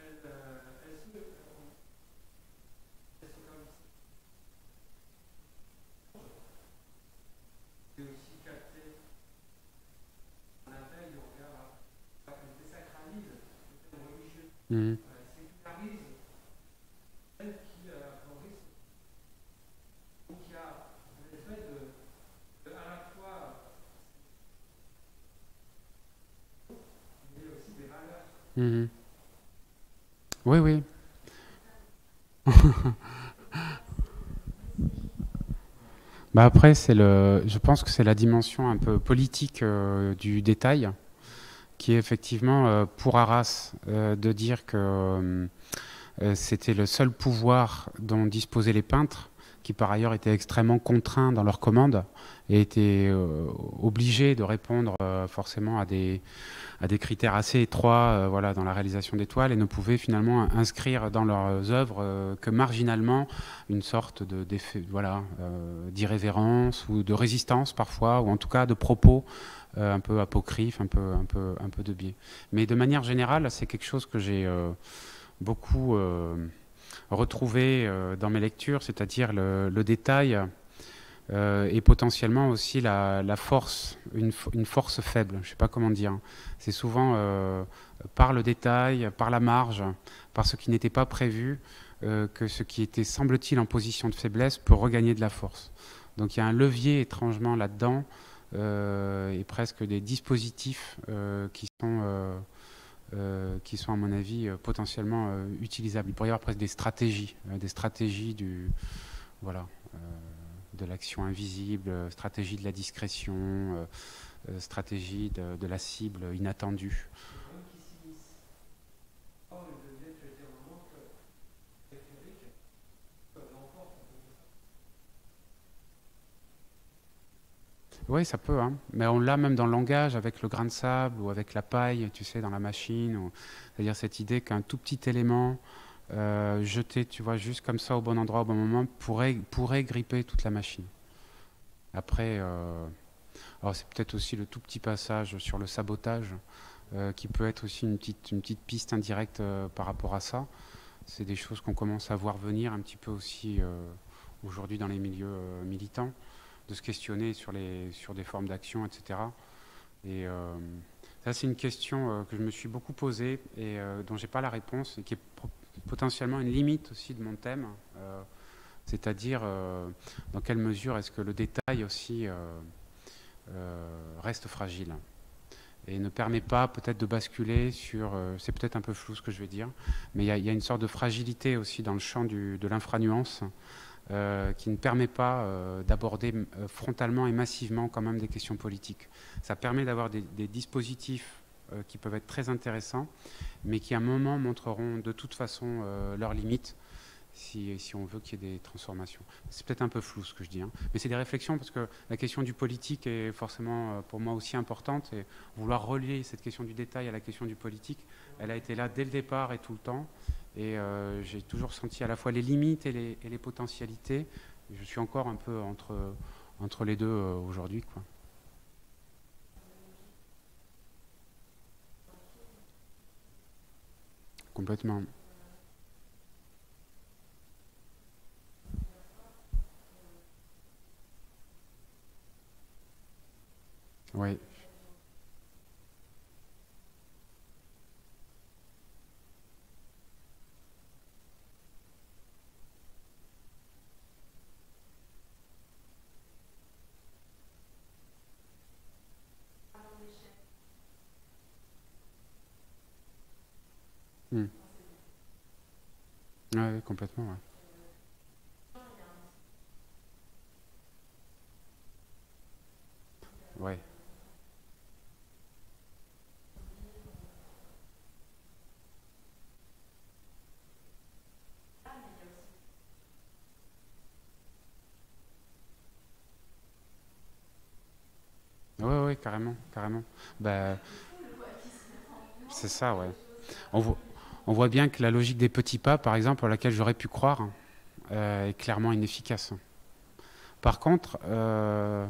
[SPEAKER 1] Mmh. Mmh. Oui, oui. Bah après, c'est le, je pense que c'est la dimension un peu politique euh, du détail, qui est effectivement euh, pour Arras euh, de dire que euh, c'était le seul pouvoir dont disposaient les peintres, qui par ailleurs étaient extrêmement contraints dans leurs commandes et étaient euh, obligés de répondre euh, forcément à des, à des critères assez étroits euh, voilà, dans la réalisation des toiles, et ne pouvaient finalement inscrire dans leurs œuvres euh, que marginalement une sorte de, d'effet, voilà, euh, d'irrévérence ou de résistance parfois, ou en tout cas de propos euh, un peu apocryphes, un peu, un, peu, un peu de biais. Mais de manière générale, c'est quelque chose que j'ai euh, beaucoup euh, retrouvé euh, dans mes lectures, c'est-à-dire le, le détail euh, et potentiellement aussi la, la force, une, une force faible, je ne sais pas comment dire. C'est souvent euh, par le détail, par la marge, par ce qui n'était pas prévu, euh, que ce qui était, semble-t-il, en position de faiblesse peut regagner de la force. Donc il y a un levier étrangement là-dedans, euh, et presque des dispositifs euh, qui sont... Euh, Euh, qui sont à mon avis euh, potentiellement euh, utilisables. Il pourrait y avoir presque des stratégies, euh, des stratégies du, voilà, euh, de l'action invisible, euh, stratégie de la discrétion, euh, euh, stratégie de, de la cible inattendue. Oui, ça peut, hein. Mais on l'a même dans le langage, avec le grain de sable ou avec la paille, tu sais, dans la machine. Ou... C'est-à-dire cette idée qu'un tout petit élément euh, jeté, tu vois, juste comme ça au bon endroit, au bon moment, pourrait, pourrait gripper toute la machine. Après, euh... alors c'est peut-être aussi le tout petit passage sur le sabotage, euh, qui peut être aussi une petite, une petite piste indirecte euh, par rapport à ça. C'est des choses qu'on commence à voir venir un petit peu aussi euh, aujourd'hui dans les milieux euh, militants, de se questionner sur, les, sur des formes d'action, et cetera. Et euh, ça, c'est une question euh, que je me suis beaucoup posée et euh, dont j'ai pas la réponse, et qui est potentiellement une limite aussi de mon thème, euh, c'est-à-dire euh, dans quelle mesure est-ce que le détail aussi euh, euh, reste fragile et ne permet pas peut-être de basculer sur, euh, c'est peut-être un peu flou ce que je vais dire, mais il y, y a une sorte de fragilité aussi dans le champ du, de l'infranuance, Euh, qui ne permet pas euh, d'aborder euh, frontalement et massivement quand même des questions politiques. Ça permet d'avoir des, des dispositifs euh, qui peuvent être très intéressants, mais qui à un moment montreront de toute façon euh, leurs limites si, si on veut qu'il y ait des transformations. C'est peut-être un peu flou ce que je dis, hein, mais c'est des réflexions, parce que la question du politique est forcément euh, pour moi aussi importante, et vouloir relier cette question du détail à la question du politique, elle a été là dès le départ et tout le temps. Et euh, j'ai toujours senti à la fois les limites et les, et les potentialités. Je suis encore un peu entre, entre les deux euh, aujourd'hui, quoi. Complètement. Oui. Hmm. Ouais, complètement, ouais. Ouais. Ouais, ouais, carrément, carrément. Bah, c'est ça, ouais. On voit, on voit bien que la logique des petits pas, par exemple, à laquelle j'aurais pu croire, euh, est clairement inefficace. Par contre, euh,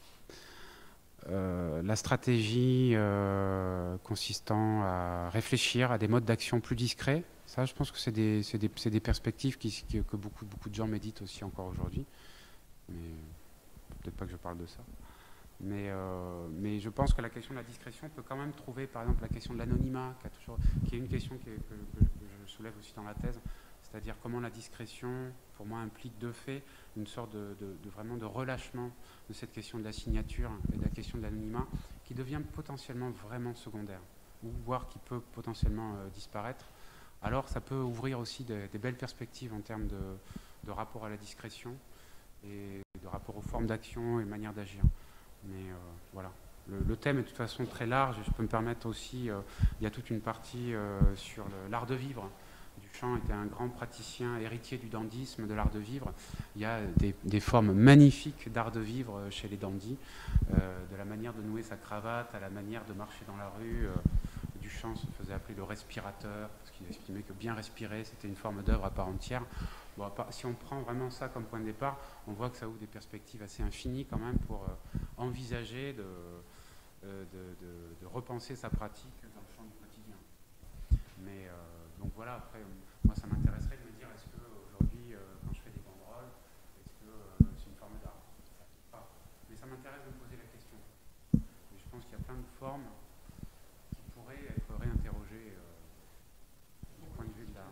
[SPEAKER 1] euh, la stratégie euh, consistant à réfléchir à des modes d'action plus discrets, ça, je pense que c'est des, c'est des, c'est des perspectives qui, qui- que beaucoup, beaucoup de gens méditent aussi encore aujourd'hui. Mais peut-être pas que je parle de ça. Mais, euh, mais je pense que la question de la discrétion peut quand même trouver, par exemple, la question de l'anonymat, qui, a toujours- qui est une question qui est- que, que- que je soulève aussi dans la thèse, c'est-à-dire comment la discrétion, pour moi, implique de fait une sorte de, de- de- vraiment de relâchement de cette question de la signature et de la question de l'anonymat, qui devient potentiellement vraiment secondaire, ou voire qui peut potentiellement euh, disparaître. Alors, ça peut ouvrir aussi des, des belles perspectives en termes de, de rapport à la discrétion et de rapport aux formes d'action et manières d'agir. Mais euh, voilà. Le, le thème est de toute façon très large et je peux me permettre aussi, euh, il y a toute une partie euh, sur le- l'art de vivre. Duchamp était un grand praticien, héritier du dandysme, de l'art de vivre. Il y a des, des formes magnifiques d'art de vivre chez les dandys, euh, de la manière de nouer sa cravate à la manière de marcher dans la rue. Euh, Duchamp se faisait appeler le respirateur, parce qu'il estimait que bien respirer, c'était une forme d'œuvre à part entière. Bon, si on prend vraiment ça comme point de départ, on voit que ça ouvre des perspectives assez infinies quand même pour euh, envisager de, euh, de, de, de repenser sa pratique dans le champ du quotidien. Mais euh, donc voilà, après, moi ça m'intéresserait de me dire est-ce qu'aujourd'hui, euh, quand je fais des banderoles, est-ce que euh, c'est une forme d'art? Mais ça m'intéresse de me poser la question. Et je pense qu'il y a plein de formes qui pourraient être réinterrogées euh, du point de vue de l'art.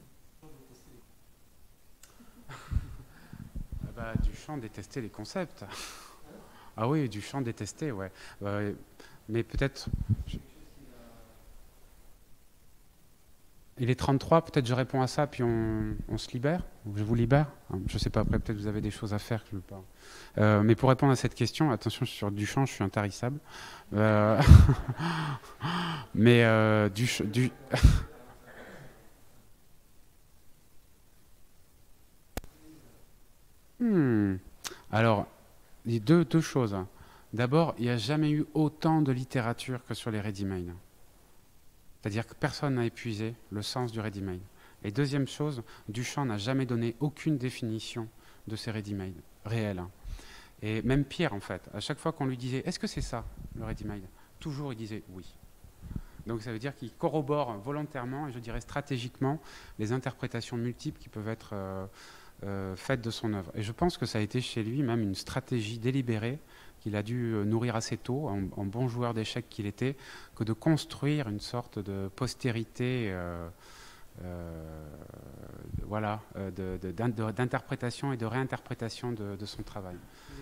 [SPEAKER 1] Ah bah, Duchamp détestait les concepts. Ah oui, Duchamp détestait, ouais. Euh, mais peut-être. Je... Il est trente-trois, peut-être je réponds à ça, puis on, on se libère. Je vous libère. Je sais pas, après, peut-être vous avez des choses à faire que je veux pas. Euh, mais pour répondre à cette question, attention, sur Duchamp, je suis intarissable. Euh... mais euh, du, du... hmm. Alors, deux, deux choses. D'abord, il n'y a jamais eu autant de littérature que sur les ready-made. C'est-à-dire que personne n'a épuisé le sens du ready-made. Et deuxième chose, Duchamp n'a jamais donné aucune définition de ces ready-made réels. Et même pire, en fait, à chaque fois qu'on lui disait « Est-ce que c'est ça, le ready-made ?» Toujours, il disait « Oui ». Donc ça veut dire qu'il corrobore volontairement, et je dirais stratégiquement, les interprétations multiples qui peuvent être euh, euh, faites de son œuvre. Et je pense que ça a été chez lui même une stratégie délibérée qu'il a dû nourrir assez tôt, en, en bon joueur d'échecs qu'il était, que de construire une sorte de postérité euh, euh, voilà, euh, d'interprétation et de réinterprétation de, de son travail.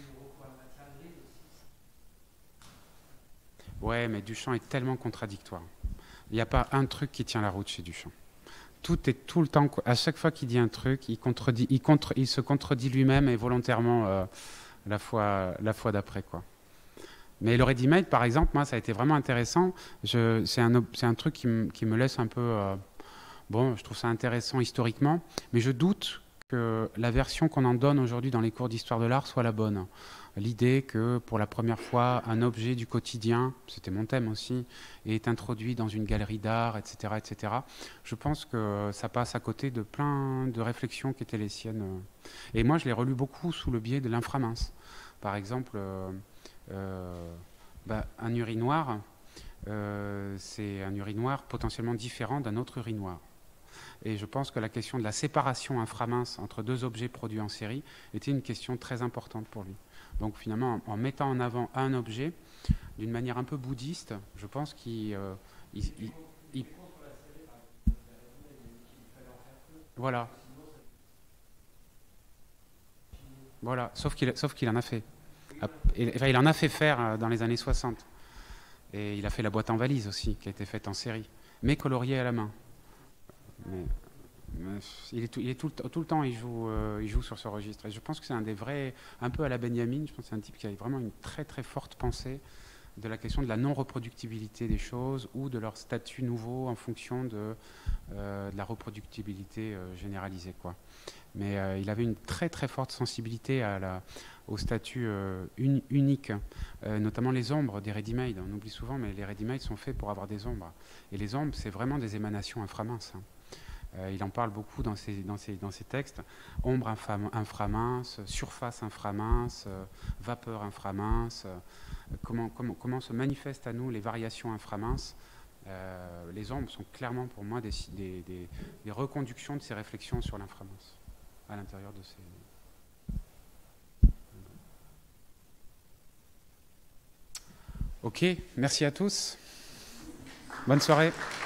[SPEAKER 1] Ouais, mais Duchamp est tellement contradictoire. Il n'y a pas un truc qui tient la route chez Duchamp. Tout est tout le temps, à chaque fois qu'il dit un truc, il, contredit, il, contre, il se contredit lui-même et volontairement euh, la fois, la fois d'après, quoi. Mais le ready-made, par exemple, moi, ça a été vraiment intéressant. C'est un, un truc qui, qui me laisse un peu... Euh, bon, je trouve ça intéressant historiquement, mais je doute que la version qu'on en donne aujourd'hui dans les cours d'histoire de l'art soit la bonne. L'idée que, pour la première fois, un objet du quotidien, c'était mon thème aussi, est introduit dans une galerie d'art, et cetera, et cetera. Je pense que ça passe à côté de plein de réflexions qui étaient les siennes. Et moi, je l'ai relu beaucoup sous le biais de l'inframince. Par exemple, euh, euh, bah, un urinoir, euh, c'est un urinoir potentiellement différent d'un autre urinoir. Et je pense que la question de la séparation inframince entre deux objets produits en série était une question très importante pour lui. Donc finalement, en, en mettant en avant un objet, d'une manière un peu bouddhiste, je pense qu'il... Euh, il, il, il... Voilà. Voilà, sauf qu'il sauf qu'il en a fait. Et, enfin, il en a fait faire dans les années soixante. Et il a fait la boîte en valise aussi, qui a été faite en série, mais coloriée à la main. Mais, mais il est, tout, il est tout, tout le temps, il joue, euh, il joue sur ce registre. Et je pense que c'est un des vrais, un peu à la Benjamin, je pense que c'est un type qui a vraiment une très très forte pensée de la question de la non-reproductibilité des choses ou de leur statut nouveau en fonction de, euh, de la reproductibilité euh, généralisée, quoi. Mais euh, il avait une très très forte sensibilité à la, au statut euh, un, unique, euh, notamment les ombres des ready-made. On oublie souvent, mais les ready-made sont faits pour avoir des ombres. Et les ombres, c'est vraiment des émanations inframinces. Hein. Euh, il en parle beaucoup dans ses, dans ses, dans ses textes. Ombre inframince, surface inframince, euh, vapeur inframince. Euh, comment, comment, comment se manifestent à nous les variations inframinces. Euh, les ombres sont clairement pour moi des, des, des, des reconductions de ces réflexions sur l'inframince à l'intérieur de ces... Ok, merci à tous. Bonne soirée.